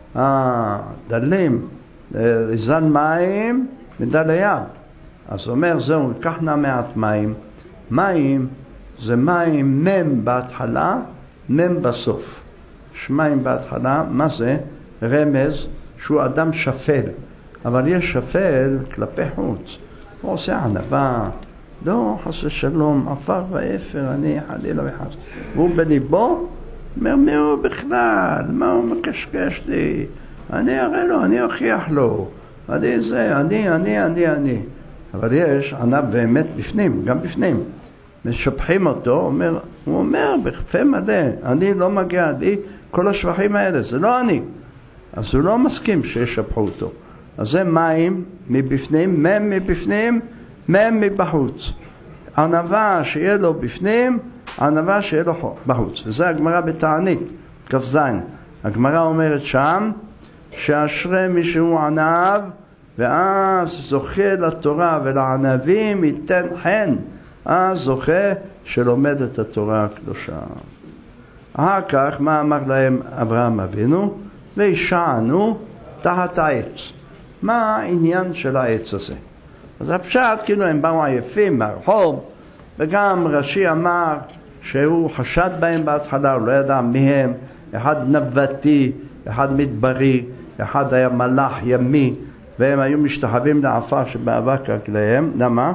דלים, זן מים מדל היד. אז אומר, זהו, ניקח נא מעט מים. מים זה מים מם בהתחלה, מם בסוף. שמים בהתחלה, מה זה? רמז שהוא אדם שפל. אבל יש שפל כלפי חוץ. הוא עושה ענווה, לא חס ושלום, עפר ואפר, אני חלילה וחס. והוא בליבו, אומר, מי הוא בכלל? מה הוא מקשקש לי? אני אראה לו, אני אוכיח לו. אני זה, אני. אבל יש ענב באמת בפנים, גם בפנים. משבחים אותו, הוא אומר בפה מלא, אני לא מגיע לי כל השבחים האלה, זה לא אני. אז הוא לא מסכים שישבחו אותו. אז זה מים מבפנים, מם מבפנים, מם מבחוץ. ענווה שיהיה לו בפנים, ענווה שיהיה לו בחוץ. וזה הגמרא בתענית, כ"ז. הגמרא אומרת שם, שאשרי מי שהוא ענב, ואז זוכה לתורה ולענבים ייתן חן. אז זוכה שלומד את התורה הקדושה. אחר כך, מה אמר להם אברהם אבינו? וישענו תחת העץ. מה העניין של העץ הזה? אז הפשט, כאילו הם באו עייפים מהרחוב, וגם רש"י אמר שהוא חשד בהם בהתחלה, הוא לא ידע מהם, אחד נבטי, אחד מדברי, אחד היה מלאך ימי, והם היו משתחווים לעפר שבאבק רגליהם. למה?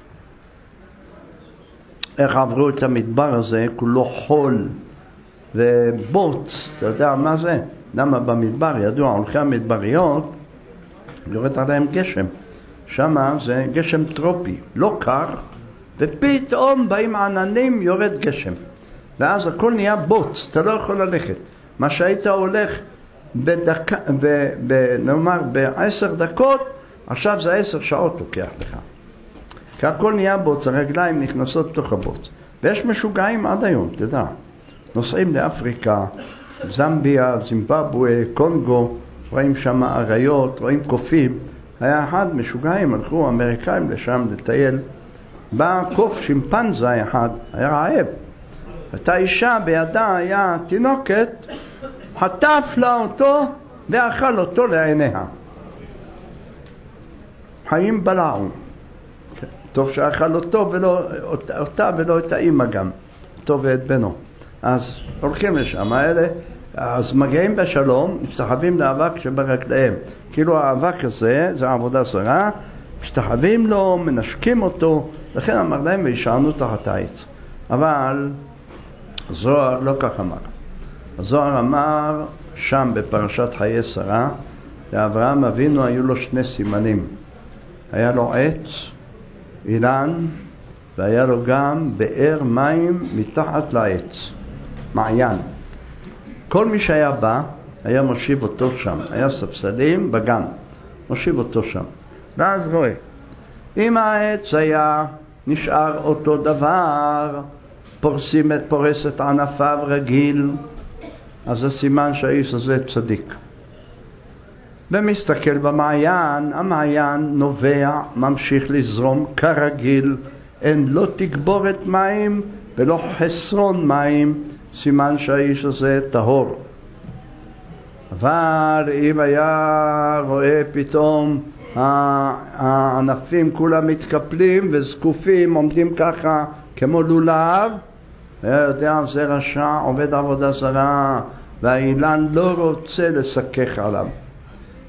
איך עברו את המדבר הזה? כולו חול ובוץ, אתה יודע מה זה? למה במדבר, ידוע, הולכי המדבריות, יורד עליהם גשם. שמה זה גשם טרופי, לא קר, ופתאום באים עננים, יורד גשם. ואז הכל נהיה בוץ, אתה לא יכול ללכת. מה שהיית הולך נאמר ב10 דקות, עכשיו זה 10 שעות לוקח לך. כי הכל נהיה בוץ, הרגליים נכנסות תוך הבוץ. ויש משוגעים עד היום, תדע. נוסעים לאפריקה, זמביה, זימבבואה, קונגו, רואים שם אריות, רואים קופים. היה אחד משוגעים, הלכו אמריקאים לשם לטייל. בא קוף שימפנזה אחד, היה רעב. הייתה אישה בידה, היה תינוקת, חטף לה אותו ואכל אותו לעיניה. חיים בלעו. טוב שאכל אותו אותה ולא את האמא גם, אותו ואת בנו. אז הולכים לשם האלה, אז מגיעים בשלום, משתחווים לאבק שברגליהם. כאילו האבק הזה, זה עבודה זרה, משתחווים לו, מנשקים אותו, לכן אמר להם וישענו תחת העץ. אבל זוהר לא כך אמר. הזוהר אמר שם בפרשת חיי שרה, לאברהם אבינו היו לו 2 סימנים. היה לו עץ, אילן, והיה לו גם באר מים מתחת לעץ, מעיין. כל מי שהיה בא, היה מושיב אותו שם. היה ספסלים בגן, מושיב אותו שם. ואז רואה, אם העץ היה נשאר אותו דבר, פורס את ענפיו רגיל, אז זה סימן שהאיש הזה צדיק. ומסתכל במעיין, המעיין נובע, ממשיך לזרום כרגיל, אין לא תגבורת מים ולא חסרון מים, סימן שהאיש הזה טהור. אבל אם היה רואה פתאום הענפים כולם מתקפלים וזקופים, עומדים ככה כמו לולב, היה יודע, זה רשע, עובד עבודה זרה, והאילן לא רוצה לסכך עליו.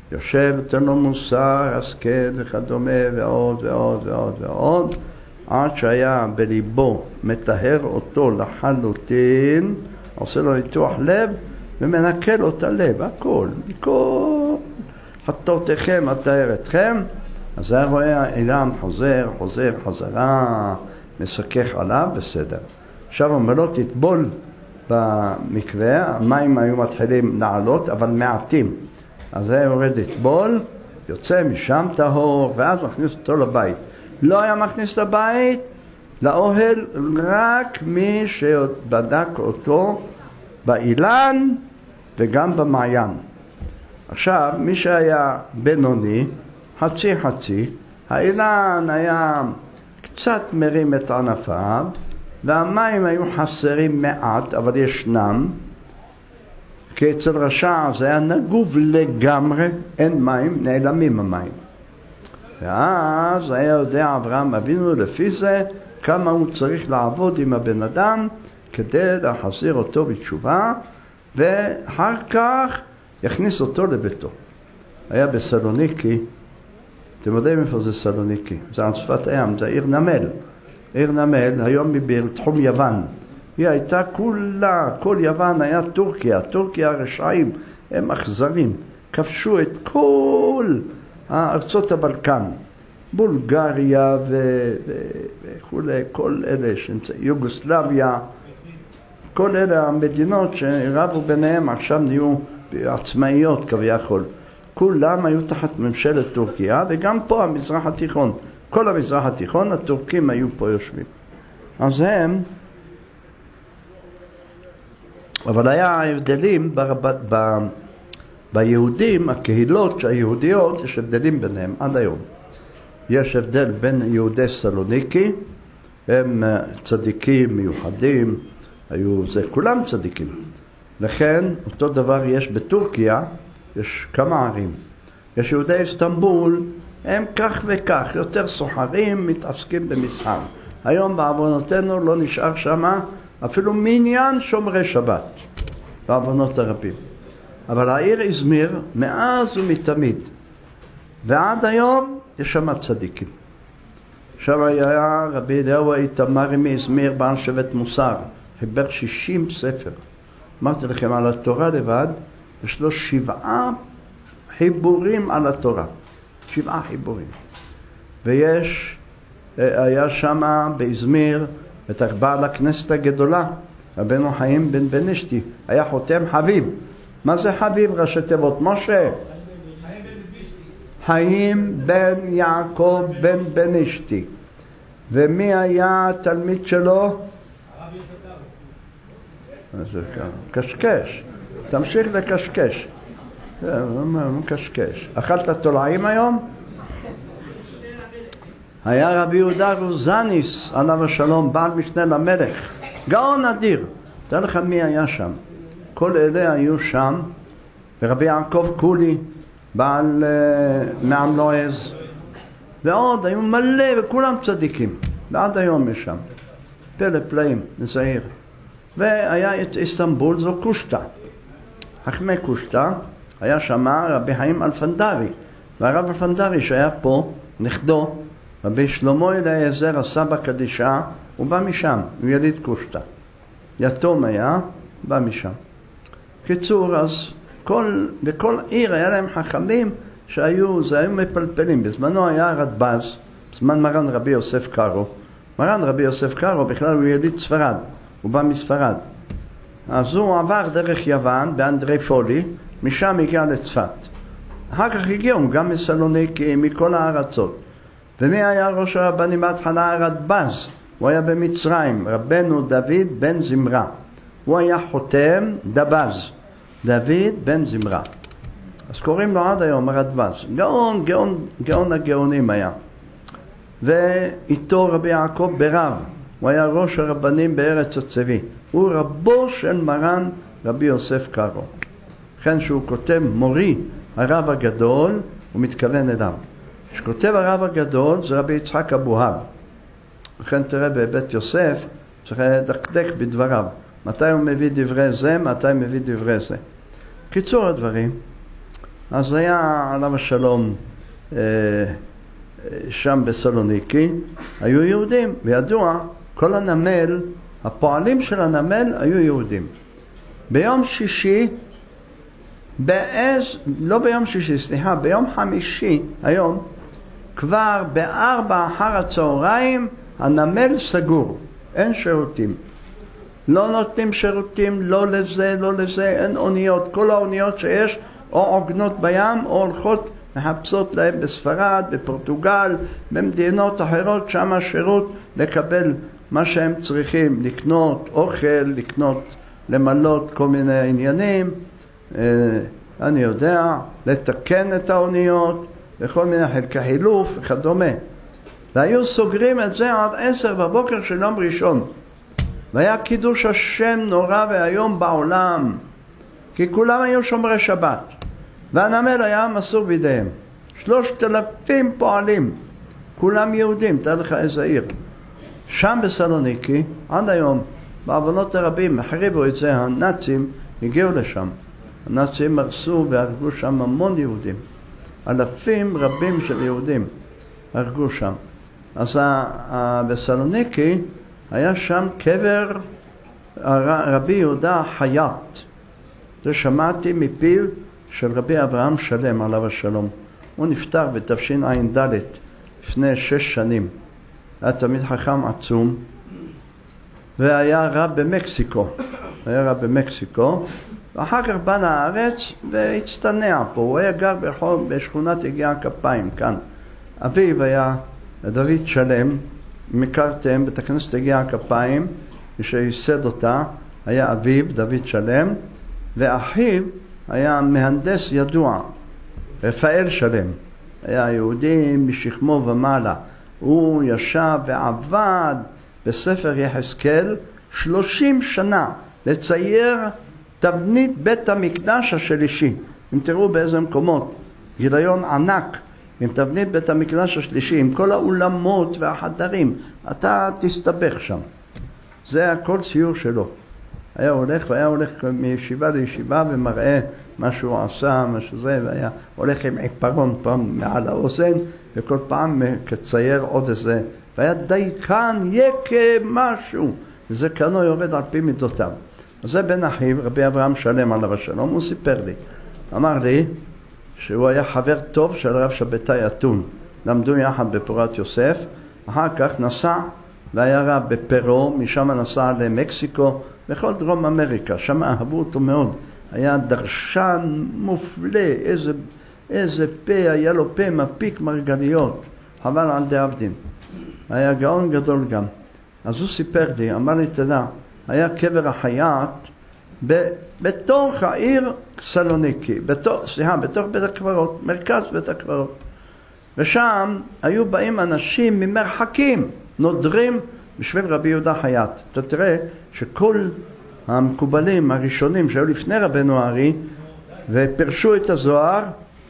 יושב, נותן לו מוסר, השכל וכדומה, ועוד ועוד ועוד ועוד, עד שהיה בליבו מטהר אותו לחלוטין, עושה לו ניתוח לב ומנקה לו את הלב, הכל, מכל חטאותיכם אטהר אתכם. אז היה רואה האילן חוזר חזרה, משכך עליו, בסדר. עכשיו אומר לו, תטבול במקווה, המים היו מתחילים לעלות, אבל מעטים. אז היה יורד לטבול, יוצא משם טהור, ואז מכניס אותו לבית. לא היה מכניס לבית, לאוהל, רק מי שבדק אותו באילן וגם במעיין. עכשיו, מי שהיה בינוני, חצי, האילן היה קצת מרים את ענפיו, והמים היו חסרים מעט, אבל ישנם, כי אצל רשע זה היה נגוב לגמרי, אין מים, נעלמים המים. ואז היה יודע אברהם אבינו לפי זה כמה הוא צריך לעבוד עם הבן אדם כדי להחזיר אותו בתשובה, ואחר כך יכניס אותו לביתו. היה בסלוניקי, אתם יודעים איפה זה סלוניקי? זה על שפת הים, זה עיר נמל. עיר נמל, היום היא בתחום יוון. היא הייתה כולה, כל יוון היה טורקיה. טורקיה הרשעים, הם אכזרים. כבשו את כל ארצות הבלקן. בולגריה וכולי, כל אלה, יוגוסלביה, כל אלה המדינות שרבו ביניהם עכשיו נהיו עצמאיות כביכול. כולם היו תחת ממשלת טורקיה, וגם פה המזרח התיכון. כל המזרח התיכון, הטורקים היו פה יושבים. אז הם, אבל היה הבדלים ביהודים, הקהילות היהודיות, יש הבדלים ביניהם עד היום. יש הבדל בין יהודי סלוניקי, הם צדיקים מיוחדים, כולם צדיקים. לכן, אותו דבר יש בטורקיה, יש כמה ערים. יש יהודי איסטנבול, הם כך וכך, יותר סוחרים, מתעסקים במסחר. היום בעוונותינו לא נשאר שמה אפילו מניין שומרי שבת, בעוונות הרבים. אבל העיר איזמיר, מאז ומתמיד, ועד היום יש שם צדיקים. שם היה רבי אליהו איתמרי מאיזמיר, בעל שבט מוסר, חיבר 60 ספר. אמרתי לכם על התורה לבד, יש לו 7 חיבורים על התורה. 7 חיבורים. ויש, היה שם באיזמיר, את בעל הכנסת הגדולה, רבנו חיים בן בנישתי, היה חותם חביב. מה זה חביב? ראשי תיבות משה. חיים בן יעקב בן בנישתי. ומי היה התלמיד שלו? זה קשקש. תמשיך לקשקש. מקשקש. אכלת תולעים היום? היה רבי יהודה רוזניס, עליו השלום, בעל משנה למלך. גאון אדיר. תראה לך מי היה שם. כל אלה היו שם. ורבי יעקב קולי, בעל נעם לועז. ועוד, היו מלא, וכולם צדיקים. ועד היום יש שם. פלא פלאים, נזהיר. והיה את איסטנבול, זו קושטה. חכמי קושטה, היה שם רבי חיים אלפנדרי. והרב אלפנדרי שהיה פה, נכדו, רבי שלמה אליעזר, הסבא קדישה, הוא בא משם, הוא יליד קושטה. יתום היה, בא משם. קיצור, אז בכל עיר היה להם חכמים שהיו מפלפלים. בזמנו היה רדב"ז, בזמן מרן רבי יוסף קארו. מרן רבי יוסף קארו בכלל הוא יליד ספרד, הוא בא מספרד. אז הוא עבר דרך יוון, באנדרי פולי, משם הגיע לצפת. אחר כך הגיעו גם מסלוניקי, מכל הארצות. ומי היה ראש הרבנים בהתחלה? רדב"ז. הוא היה במצרים, רבנו דוד בן זמרה. הוא היה חותם דב"ז, דוד בן זמרה. אז קוראים לו עד היום רדב"ז. גאון הגאונים היה. ואיתו רבי יעקב ברב. הוא היה ראש הרבנים בארץ הצבי. הוא רבו של מרן רבי יוסף קארו. לכן שהוא כותב מורי הרב הגדול, הוא מתכוון אליו. שכותב הרב הגדול זה רבי יצחק אבוהב. לכן תראה בבית יוסף צריך לדקדק בדבריו. מתי הוא מביא דברי זה, מתי מביא דברי זה. קיצור הדברים, אז היה עליו השלום שם בסלוניקי, היו יהודים, וידוע, כל הנמל, הפועלים של הנמל היו יהודים. ביום שישי, ביום חמישי, היום, כבר ב4 אחר הצהריים, הנמל סגור, אין שירותים. לא נותנים שירותים, לא לזה, לא לזה, אין אוניות. כל האוניות שיש, או עוגנות בים, או הולכות מחפשות להם בספרד, בפורטוגל, במדינות אחרות, שם השירות לקבל מה שהם צריכים, לקנות אוכל, לקנות, למלות כל מיני עניינים, אני יודע, לתקן את האוניות, וכל מיני חלקי חילוף וכדומה. והיו סוגרים את זה עד 10 בבוקר של יום ראשון. והיה קידוש השם נורא והיום בעולם, כי כולם היו שומרי שבת. והנמל היה מסור בידיהם. 3,000 פועלים, כולם יהודים, תראה לך איזה עיר. שם בסלוניקי, עד היום, בעוונות הרבים, החריבו את זה, הנאצים הגיעו לשם. הנאצים הרסו והרגו שם המון יהודים. אלפים רבים של יהודים הרגו שם. אז בסלוניקי היה שם קבר רבי יהודה חייט. זה שמעתי מפיו של רבי אברהם שלם עליו השלום. הוא נפטר בתשע"ד לפני 6 שנים. היה תלמיד חכם עצום והיה רב במקסיקו. ואחר כך בא לארץ והצטנע פה. הוא היה גר בשכונת יגיע הכפיים כאן. אביו היה דוד שלם, מכרתם בית הכנסת יגיע הכפיים, שייסד אותה, היה אביו דוד שלם, ואחיו היה מהנדס ידוע, רפאל שלם. היה יהודי משכמו ומעלה. הוא ישב ועבד בספר יחזקאל 30 שנה לצייר תבנית בית המקדש השלישי. אם תראו באיזה מקומות, גיליון ענק עם תבנית בית המקדש השלישי, עם כל האולמות והחדרים, אתה תסתבך שם. זה הכל ציור שלו. היה הולך מישיבה לישיבה ומראה מה שהוא עשה, מה שזה, והיה הולך עם עיפרון פעם מעל האוזן, וכל פעם כצייר עוד איזה, והיה דייקן, יקה משהו, וזה כנו יורד על פי מידותיו. אז זה בן אחיו, רבי אברהם שלם עליו השלום, הוא סיפר לי, אמר לי שהוא היה חבר טוב של הרב שבתאי אתון, למדו יחד בפורת יוסף, אחר כך נסע והיה רב בפרו, משם נסע למקסיקו, בכל דרום אמריקה, שם אהבו אותו מאוד, היה דרשן מופלא, איזה פה, היה לו פה מפיק מרגליות, חבל על דאבדין, היה גאון גדול גם. אז הוא סיפר לי, אמר לי תדע, היה קבר החייט בתוך העיר סלוניקי, בתוך בית הקברות, מרכז בית הקברות. ושם היו באים אנשים ממרחקים, נודרים בשביל רבי יהודה חייט. אתה תראה שכל המקובלים הראשונים שהיו לפני רבנו הארי ופרשו את הזוהר,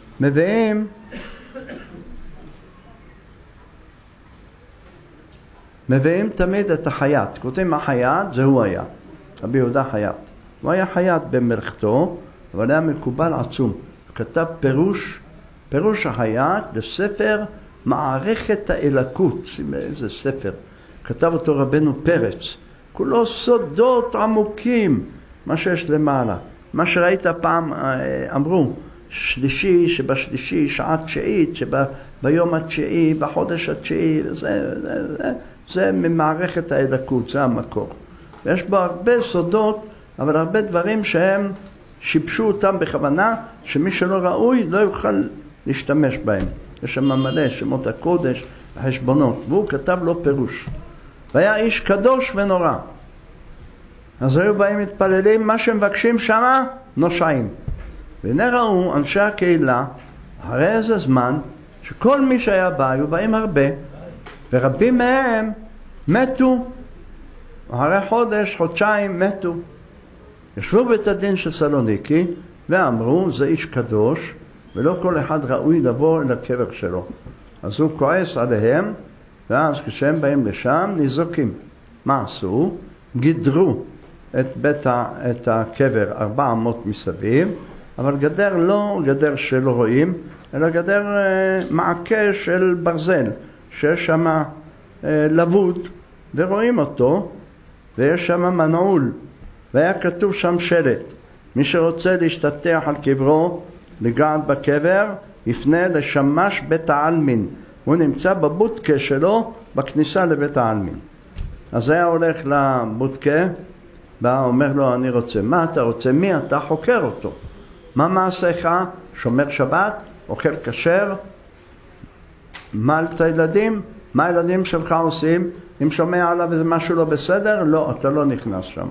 מביאים תמיד את החייט. כותבים החייט, זה הוא היה, רבי יהודה חייט. הוא היה חייט במלאכתו, אבל היה מקובל עצום. הוא כתב פירוש החייט לספר מערכת האלוקות. איזה ספר. כתב אותו רבנו פרץ. כולו סודות עמוקים, מה שיש למעלה. מה שראית פעם, אמרו, שלישי שבשלישי, שעה תשיעית, שביום התשיעי, בחודש התשיעי, זה ממערכת האלוקות, זה המקור. ויש בו הרבה סודות, אבל הרבה דברים שהם שיבשו אותם בכוונה, שמי שלא ראוי לא יוכל להשתמש בהם. יש שם מלא שמות הקודש, החשבונות, והוא כתב לו פירוש. והיה איש קדוש ונורא. אז היו באים מתפללים, מה שמבקשים שמה, נושעים. והנה ראו אנשי הקהילה, אחרי איזה זמן, שכל מי שהיה בא, היו באים הרבה, ורבים מהם מתו. אחרי חודש, חודשיים מתו. ישבו בית הדין של סלוניקי ואמרו, זה איש קדוש, ולא כל אחד ראוי לבוא אל הקבר שלו. אז הוא כועס עליהם, ואז כשהם באים לשם, נזרקים. מה עשו? גידרו את הקבר 400 מסביב, אבל גדר לא גדר שלא רואים, אלא גדר מעקה של ברזל, שיש שם לבוד, ורואים אותו, ויש שם מנעול, והיה כתוב שם שלט, מי שרוצה להשתטח על קברו, לגעת בקבר, יפנה לשמש בית העלמין. הוא נמצא בבודקה שלו בכניסה לבית העלמין. אז היה הולך לבודקה, בא אומר לו, אני רוצה. מה אתה רוצה? מי אתה? חוקר אותו. מה מעשיך? שומר שבת, אוכל כשר, מל את הילדים, מה הילדים שלך עושים? אם שומע עליו איזה משהו לא בסדר, לא, אתה לא נכנס שם.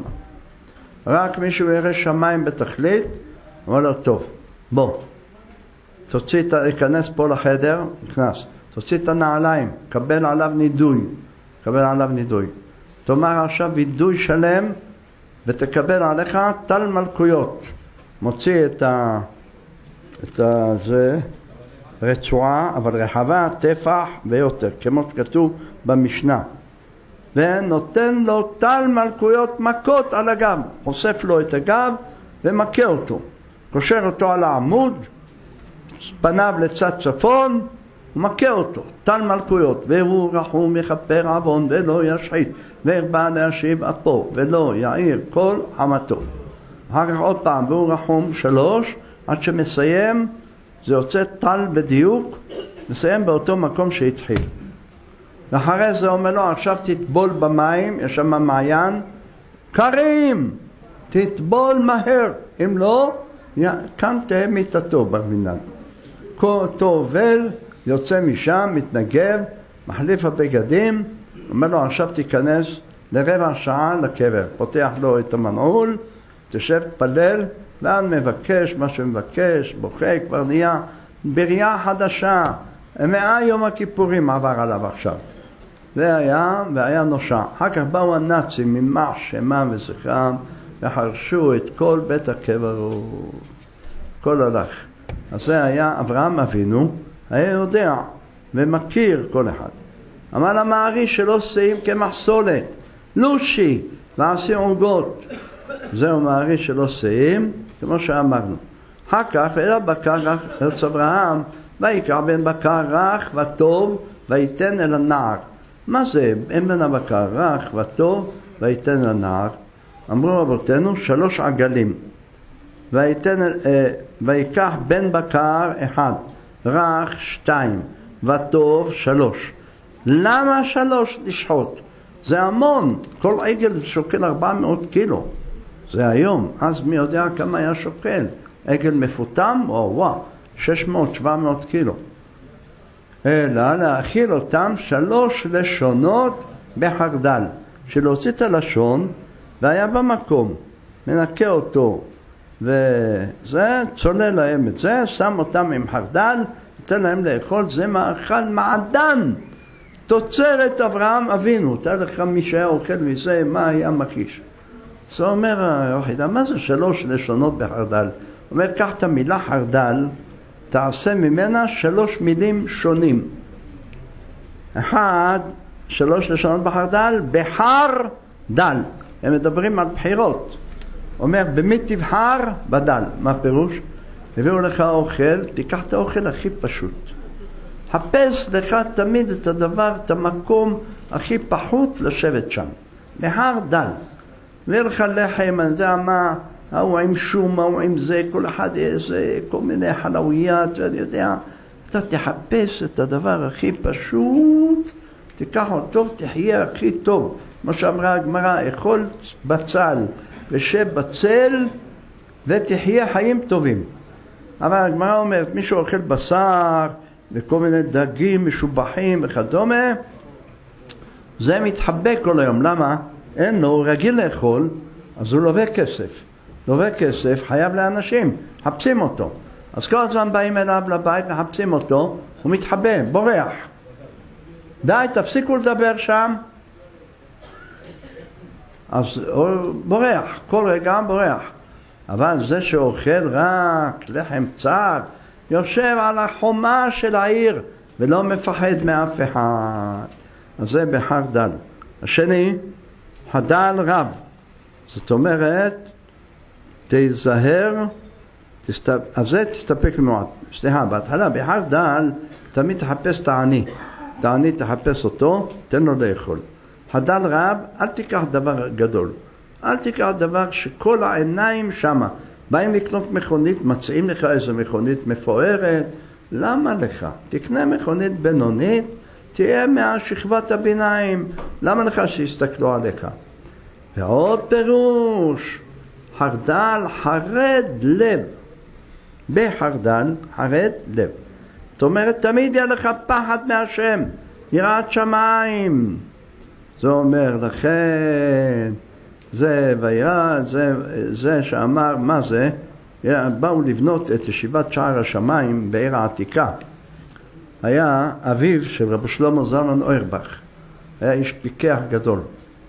רק מישהו יראה שמיים בתכלית, אומר לו, טוב, בוא, תיכנס פה לחדר, נכנס, תוציא את הנעליים, קבל עליו נידוי. תאמר עכשיו וידוי שלם, ותקבל עליך תל מלכויות. מוציא את זה, רצועה, אבל רחבה, טפח ויותר, כמו שכתוב במשנה. ונותן לו תל מלכויות מכות על הגב, חושף לו את הגב ומכה אותו. קושר אותו על העמוד, פניו לצד צפון, ומכה אותו, תל מלכויות. והוא רחום יכפר עוון ולא ישחית, והרבה להשיב אפו ולא יעיר כל חמתו. אחר כך עוד פעם, והוא רחום 3, עד שמסיים, זה יוצא תל בדיוק, מסיים באותו מקום שהתחיל. ואחרי זה אומר לו, עכשיו תטבול במים, יש שם מעיין, קרים, תטבול מהר, אם לא, כאן תהיה מיטתו ברמינן. טובל, יוצא משם, מתנגב, מחליף הבגדים, אומר לו, עכשיו תיכנס לרבע שעה לקבר, פותח לו את המנעול, תשב פלל, ואז מבקש מה שמבקש, בוכה, כבר נהיה בריאה חדשה, 100 יום הכיפורים עבר עליו עכשיו. והיה נושע. אחר כך באו הנאצים ממח שמם וזכרם וחרשו את כל בית הקברות. כל הלך. אז זה היה אברהם אבינו, היה יודע ומכיר כל אחד. אמר למערי שלא שאים כמחסולת, לושי ועשי עוגות. זהו מערי שלא שאים, כמו שאמרנו. אחר כך אלא בקר ארץ אברהם, ויקרא בן בקר רך וטוב ויתן אל הנער. מה זה? אין בן הבקר רך וטוב ויתן אל הנער. אמרו רבותינו 3 עגלים. ויקח בן בקר 1, רך 2 וטוב 3. למה 3 לשחוט? זה המון. כל עגל שוקל 400 קילו. זה היום. אז מי יודע כמה היה שוקל? עגל מפותם? וואו, 600-700 קילו. אלא להאכיל אותם 3 לשונות בחרדל. שלהוציא את הלשון והיה במקום, מנקה אותו, וזה צולל להם את זה, שם אותם עם חרדל, נותן להם לאכול, זה מאכל מעדן, תוצרת אברהם אבינו. תראה לך מי שהיה אוכל מזה, מה היה מחיש. זה אומר היחידה, מה זה 3 לשונות בחרדל? הוא אומר, קח את המילה חרדל, תעשה ממנה 3 מילים שונים. 1, 3 לשונות בחרדל, בחר דל. הם מדברים על בחירות. אומר, במי תבחר? בדל. מה פירוש? הביאו לך אוכל, תיקח את האוכל הכי פשוט. חפש לך תמיד את הדבר, את המקום הכי פחות לשבת שם. בחר דל. הביא לך לחם, אני יודע מה, הוא עם שום, הוא עם זה, כל אחד איזה, כל מיני חלאויות, ואני יודע, אתה תחפש את הדבר הכי פשוט, תיקח אותו, תחיה הכי טוב. כמו שאמרה הגמרא, אכול בצל ושב בצל ותחיה חיים טובים. אבל הגמרא אומרת, מי שאוכל בשר וכל מיני דגים משובחים וכדומה, זה מתחבא כל היום. למה? אין לו, הוא רגיל לאכול, אז הוא לווה כסף. לווה כסף חייב לאנשים, חפשים אותו. אז כל הזמן באים אליו לבית וחפשים אותו, הוא מתחבא, בורח. די, תפסיקו לדבר שם. אז הוא בורח, כל רגע בורח. אבל זה שאוכל רק לחם צר, יושב על החומה של העיר ולא מפחד מאף אחד. אז זה בחר דל. השני, חדל רב. זאת אומרת, תיזהר אז זה תסתפק במועט. סליחה, בהתחלה, בחר דל, תמיד תחפש את העני. את העני תחפש אותו, תן לו לאכול. הדל רב, אל תיקח דבר גדול. אל תיקח דבר שכל העיניים שמה. באים לקנות מכונית, מציעים לך איזו מכונית מפוארת. למה לך? תקנה מכונית בינונית, תהיה מהשכבת הביניים. למה לך שיסתכלו עליך? ועוד פירוש, חרדל חרד לב. בחרדל חרד לב. זאת אומרת, תמיד יהיה לך פחד מהשם, יראת שמיים. זה אומר לכן, זה וירא, זה שאמר, מה זה? באו לבנות את ישיבת שער השמיים בעיר העתיקה. היה אביו של רבי שלמה זלמן אוירבך. היה איש פיקח גדול.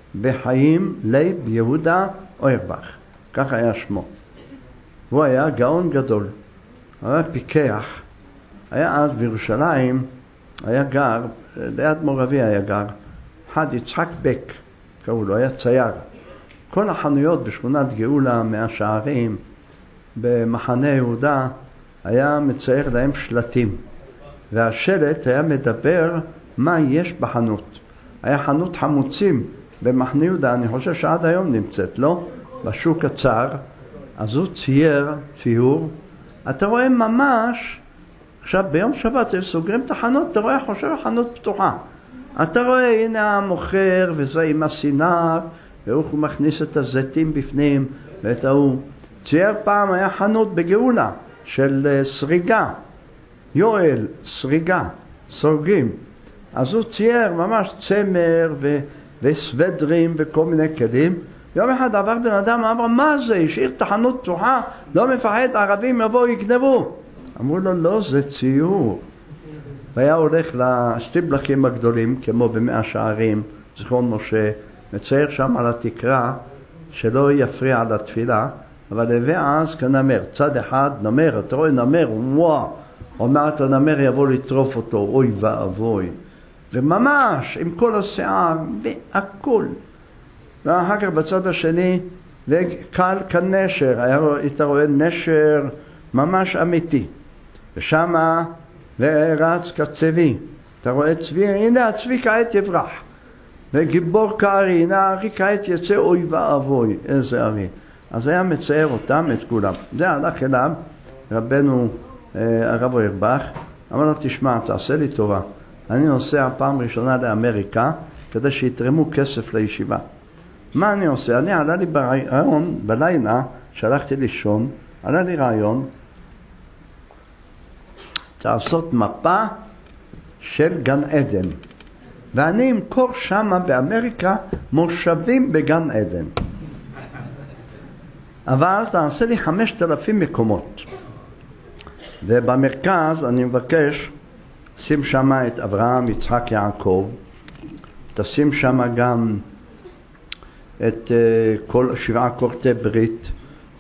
בחיים לייב יהודה אוירבך. כך היה שמו. הוא היה גאון גדול. הוא היה פיקח. היה אז בירושלים, היה גר, ליד מורבי היה גר, אחד יצחק בק, קראו לו, היה צייר. כל החנויות בשכונת גאולה מהשערים, במחנה יהודה, היה מצייר להם שלטים. והשלט היה מדבר מה יש בחנות. היה חנות חמוצים במחנה יהודה, אני חושב שעד היום נמצאת, לא? בשוק הצר. אז הוא צייר ציור. אתה רואה ממש, עכשיו ביום שבת סוגרים את החנות, אתה רואה חושב החנות פתוחה. אתה רואה הנה המוכר וזה עם הסינר, והוא מכניס את הזיתים בפנים ואת ההוא. צייר פעם היה חנות בגאולה של סריגה. יואל, סריגה, סורגים. אז הוא צייר ממש צמר וסוודרים וכל מיני כלים. יום אחד עבר בן אדם, אמר, מה זה? השאיר את החנות פתוחה, לא מפחד, ערבים יבואו יקנבו. אמרו לו, לא, זה ציור. והיה הולך לשטיבלחים הגדולים, כמו במאה שערים, זכרון משה, מצייר שם על התקרה, שלא יפריע לתפילה, אבל הביא אז כנמר, צד אחד נמר, אתה רואה נמר, וואו, אומרת הנמר יבוא לטרוף אותו, אוי ואבוי. וממש, עם כל השיער, והכל. ואחר כך בצד השני, וקל כנשר, היית רואה נשר ממש אמיתי. ושמה רץ כצבי, אתה רואה צבי, הנה הצבי כעת יברח. וגיבור כארי, הנה הארי כעת יצא, אוי ואבוי, איזה ארי. אז היה מצייר אותם, את כולם. זה הלך אליו, רבנו הרב אוירבך, אמר לו, תשמע, תעשה לי טובה. אני נוסע פעם ראשונה לאמריקה, כדי שיתרמו כסף לישיבה. מה אני עושה? אני עלה לי ברעיון, בלילה, שהלכתי לישון, עלה לי רעיון, לעשות מפה של גן עדן. ואני אמכור שמה באמריקה מושבים בגן עדן. אבל תעשה לי 5,000 מקומות. ובמרכז אני מבקש, שים שמה את אברהם, יצחק, יעקב, תשים שמה גם את כל 7 כורתי ברית,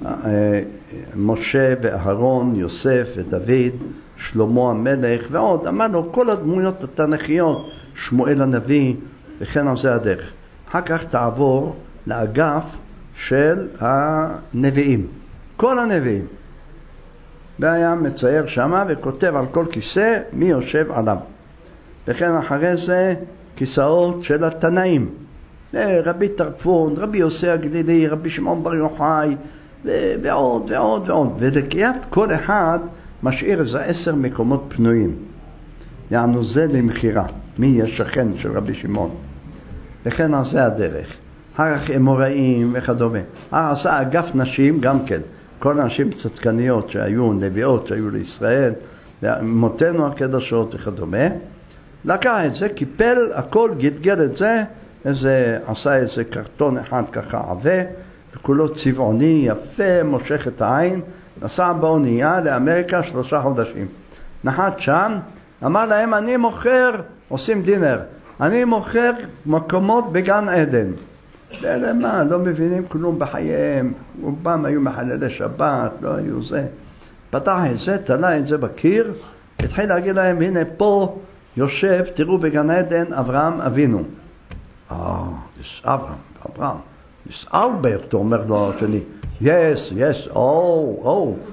משה ואהרון, יוסף ודוד, שלמה המלך ועוד. אמרנו כל הדמויות התנ"כיות, שמואל הנביא, וכן על זה הדרך. אחר כך תעבור לאגף של הנביאים, כל הנביאים. והיה מצייר שמה וכותב על כל כיסא מי יושב עליו. וכן אחרי זה כיסאות של התנאים. רבי טרפון, רבי יוסי הגלילי, רבי שמעון בר יוחאי, ועוד ועוד ועוד. ולקיית כל אחד משאיר איזה 10 מקומות פנויים. יענו זה למחירה. מי יהיה שכן של רבי שמעון. וכן על זה הדרך. אחר אמוראים וכדומה. עשה אגף נשים גם כן. כל הנשים צדקניות שהיו נביאות שהיו לישראל, מותינו הקדשות וכדומה. לקח את זה, קיפל הכל, גלגל את זה, עשה איזה קרטון אחד ככה עבה, וכולו צבעוני, יפה, מושך את העין, נסע באונייה לאמריקה 3 חודשים. נחת שם, אמר להם, אני מוכר, עושים דינר, אני מוכר מקומות בגן עדן. ואלה מה, לא מבינים כלום בחייהם, רובם היו מחללי שבת, לא היו זה. פתח את זה, תלה את זה בקיר, התחיל להגיד להם, הנה פה יושב, תראו בגן עדן, אברהם אבינו. this אברהם, this אלברט, אומר לו השני. Yes, oh,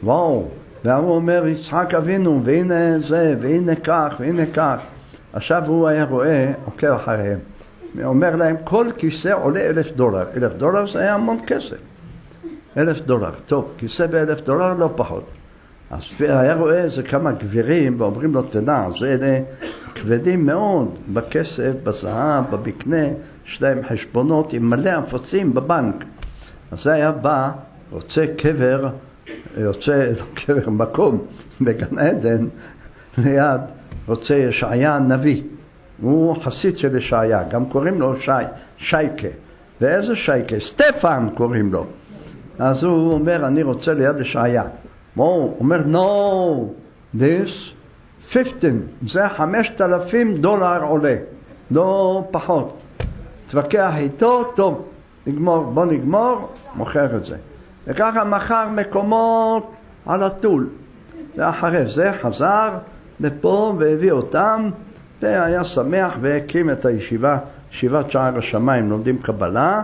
וואו, והוא אומר יצחק אבינו, והנה זה, והנה כך, והנה כך. עכשיו הוא היה רואה, עוקב אחריהם. הוא אומר להם, כל כיסא עולה $1,000. $1,000 זה היה המון כסף. $1,000. טוב, כיסא ב$1,000 לא פחות. אז היה רואה איזה כמה גבירים ואומרים לו, תדע, זה אלה כבדים מאוד בכסף, בזהב, בבקנה, יש להם חשבונות עם מלא אפסים בבנק. אז זה היה בא, רוצה קבר, קבר מקום בגן עדן ליד, רוצה ישעיה הנביא. הוא חסיד של ישעיה, גם קוראים לו שייקה. ואיזה שייקה? סטפן קוראים לו. אז הוא אומר, אני רוצה ליד ישעיה. הוא אומר, no, this 15, זה $5,000 עולה, לא פחות. תווכח איתו, טוב, נגמור, בוא נגמור, מוכר את זה. וככה מכר מקומות על הטול. ואחרי זה חזר לפה והביא אותם, והיה שמח והקים את הישיבה, ישיבת שער השמיים, לומדים קבלה,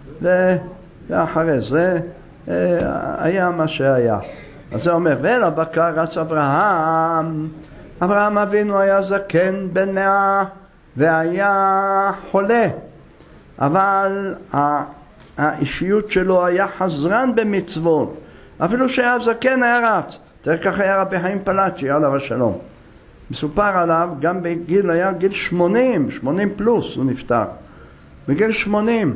ואחרי זה היה מה שהיה. אז זה אומר, ואל הבקר רץ אברהם. אברהם אבינו היה זקן בן 100 והיה חולה, אבל האישיות שלו היה חזרן במצוות. אפילו שהיה זקן היה רץ. תראה ככה היה רבי חיים פלאצ'י, עליו השלום. מסופר עליו, גם בגיל, היה גיל 80, 80 פלוס הוא נפטר. בגיל 80.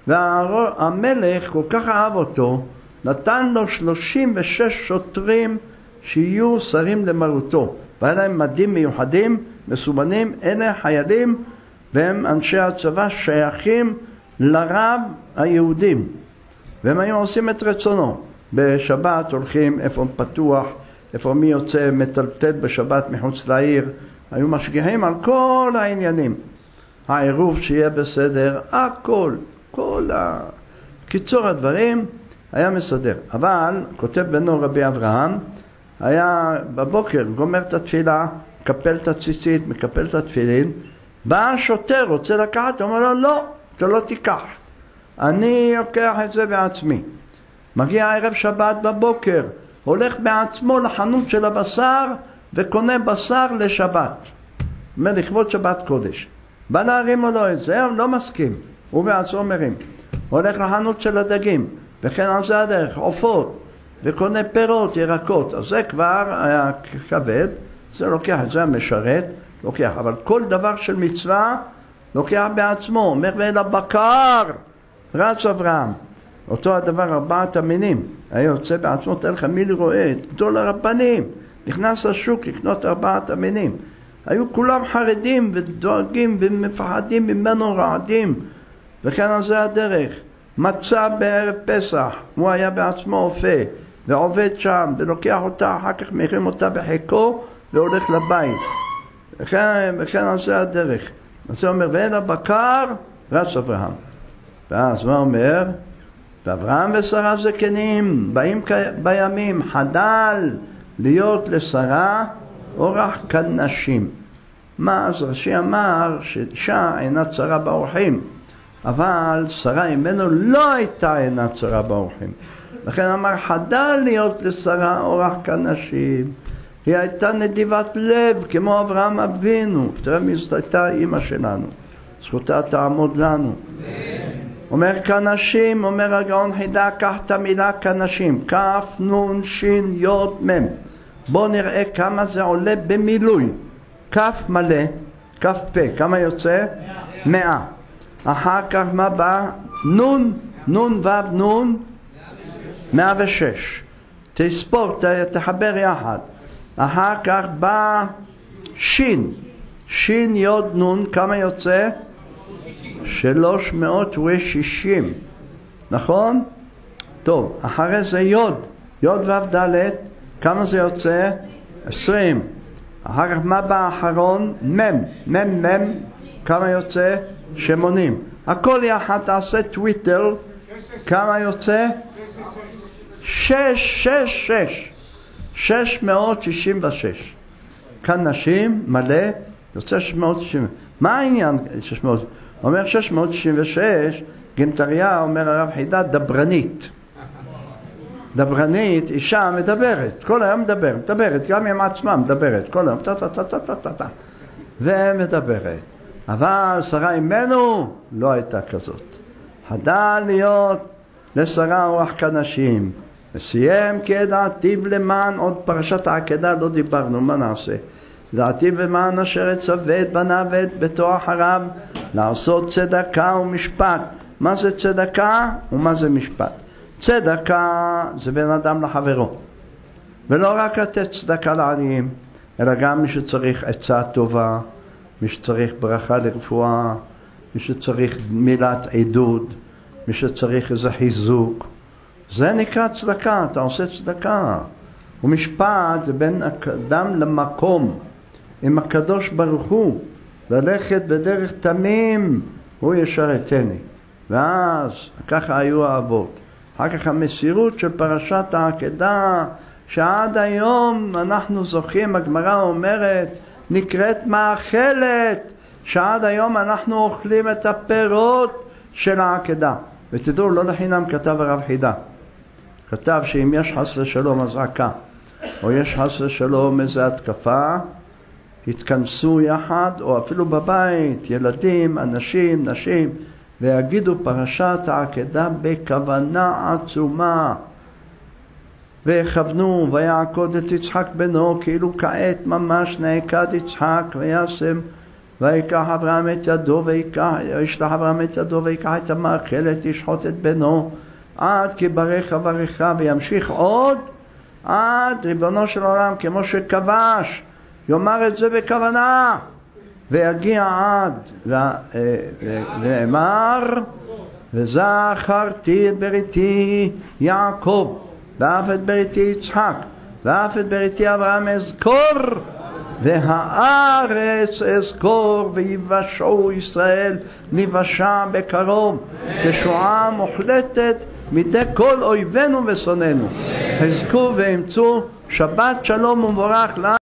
והמלך כל כך אהב אותו, נתן לו 36 שוטרים שיהיו שרים למרותו. והיה להם מדים מיוחדים, מסומנים, אלה חיילים, והם אנשי הצבא שייכים לרב היהודים. והם היו עושים את רצונו. בשבת הולכים איפה פתוח, איפה מי יוצא מטלטל בשבת מחוץ לעיר. היו משגיחים על כל העניינים. העירוב שיהיה בסדר, הכל, קיצור הדברים היה מסדר. אבל, כותב בנו רבי אברהם, היה בבוקר, גומר את התפילה, מקפל את הציצית, מקפל את התפילין, בא השוטר, רוצה לקחת, אומר לו, לא, אתה לא תיקח. אני לוקח את זה בעצמי. מגיע ערב שבת בבוקר, הולך בעצמו לחנות של הבשר, וקונה בשר לשבת. אומר, לכבוד שבת קודש. בא להרים לו את זה, הוא לא מסכים. הוא בעצמו מרים. הולך לחנות של הדגים, וכן על זה הדרך, עופות, וקונה פירות, ירקות. אז זה כבר היה כבד, זה לוקח את זה המשרת, לוקח. אבל כל דבר של מצווה, לוקח בעצמו. אומר, ואל הבקר, רץ אברהם. אותו הדבר 4 המינים. היה יוצא בעצמו, תן לך מי לרואה, גדול הרבנים. נכנס לשוק לקנות 4 המינים. היו כולם חרדים ודואגים ומפחדים ממנו רעדים. וכן על זה הדרך. מצא בערב פסח, הוא היה בעצמו אופה, ועובד שם, ולוקח אותה, אחר כך מרים אותה בחיקו, והולך לבית. וכן על זה הדרך. אז זה אומר, ואל הבקר, רץ אברהם. ואז מה אומר? ואברהם ושרה זקנים, באים בימים, חדל להיות לשרה, אורח כנשים. מה אז רש"י אמר שאישה אינה צרה באורחים, אבל שרה ממנו לא הייתה אינה צרה באורחים. לכן אמר חדל להיות לשרה אורח כנשים. היא הייתה נדיבת לב כמו אברהם אבינו. תראה מי זאת הייתה אמא שלנו. זכותה תעמוד לנו. אומר כנשים, אומר הגאון חידה, קח את המילה כנשים. כף נון שין יוד מם. בואו נראה כמה זה עולה במילוי. כף מלא, כף פה, כמה יוצא? 100. אחר כך מה בא? נון, נון וו נון, 106. תספור, תחבר יחד. אחר כך בא שין, שין יוד נון, כמה יוצא? 360. נכון? טוב, אחרי זה יוד, יוד וו ד', כמה זה יוצא? 20. אחר כך מה בא האחרון? מם, מם, מם, כמה יוצא? 80. הכל יחד תעשה טוויטר, כמה יוצא? 666. כאן נשים מלא, יוצא 660. מה העניין 600? אומר 666, גמטריה אומר הרב חידה דברנית. דברנית, אישה מדברת, כל היום מדברת, גם עם עצמה מדברת, כל היום, טה, ומדברת. אבל שרה אימנו לא הייתה כזאת. חדל להיות לשרה רוח כנשים. וסיים כדעתיו למען, עוד פרשת העקדה לא דיברנו, מה נעשה? דעתיו למען אשר יצווה את בניו ואת ביתו אחריו, לעשות צדקה ומשפט. מה זה צדקה ומה זה משפט? צדקה זה בין אדם לחברו, ולא רק לתת צדקה לעניים, אלא גם מי שצריך עצה טובה, מי שצריך ברכה לרפואה, מי שצריך מילת עידוד, מי שצריך איזה חיזוק. זה נקרא צדקה, אתה עושה צדקה. ומשפט זה בין אדם למקום, עם הקדוש ברוך הוא, ללכת בדרך תמים, הוא ישרתני. ואז ככה היו האבות. אחר כך המסירות של פרשת העקדה, שעד היום אנחנו זוכים, הגמרא אומרת, נקראת מאכלת, שעד היום אנחנו אוכלים את הפירות של העקדה. ותדעו, לא לחינם כתב הרב חידה. כתב שאם יש חס ושלום אזעקה, או יש חס ושלום איזו התקפה, יתכנסו יחד, או אפילו בבית, ילדים, אנשים, נשים, ויגידו פרשת העקדה בכוונה עצומה. ויכוונו, ויעקוד את יצחק בנו, כאילו כעת ממש נעקד יצחק, וישם, ויקח אברהם את ידו, וישלח אברהם את ידו, ויקח את המאכלת, ישחוט את בנו, עד כי ברך ברכך, וימשיך עוד, עד ריבונו של עולם, כמו שכבש, יאמר את זה בכוונה, ויגיע עד, ואמר, וזכרתי את בריתי יעקב, ואף את בריתי יצחק, ואף את בריתי אברהם אזכור, והארץ אזכור, ויבשעו ישראל נבשע בקרוב, תשועה מוחלטת מידי כל אויבינו ושונאינו. הזכו ואמצו, שבת שלום ומבורך לנו.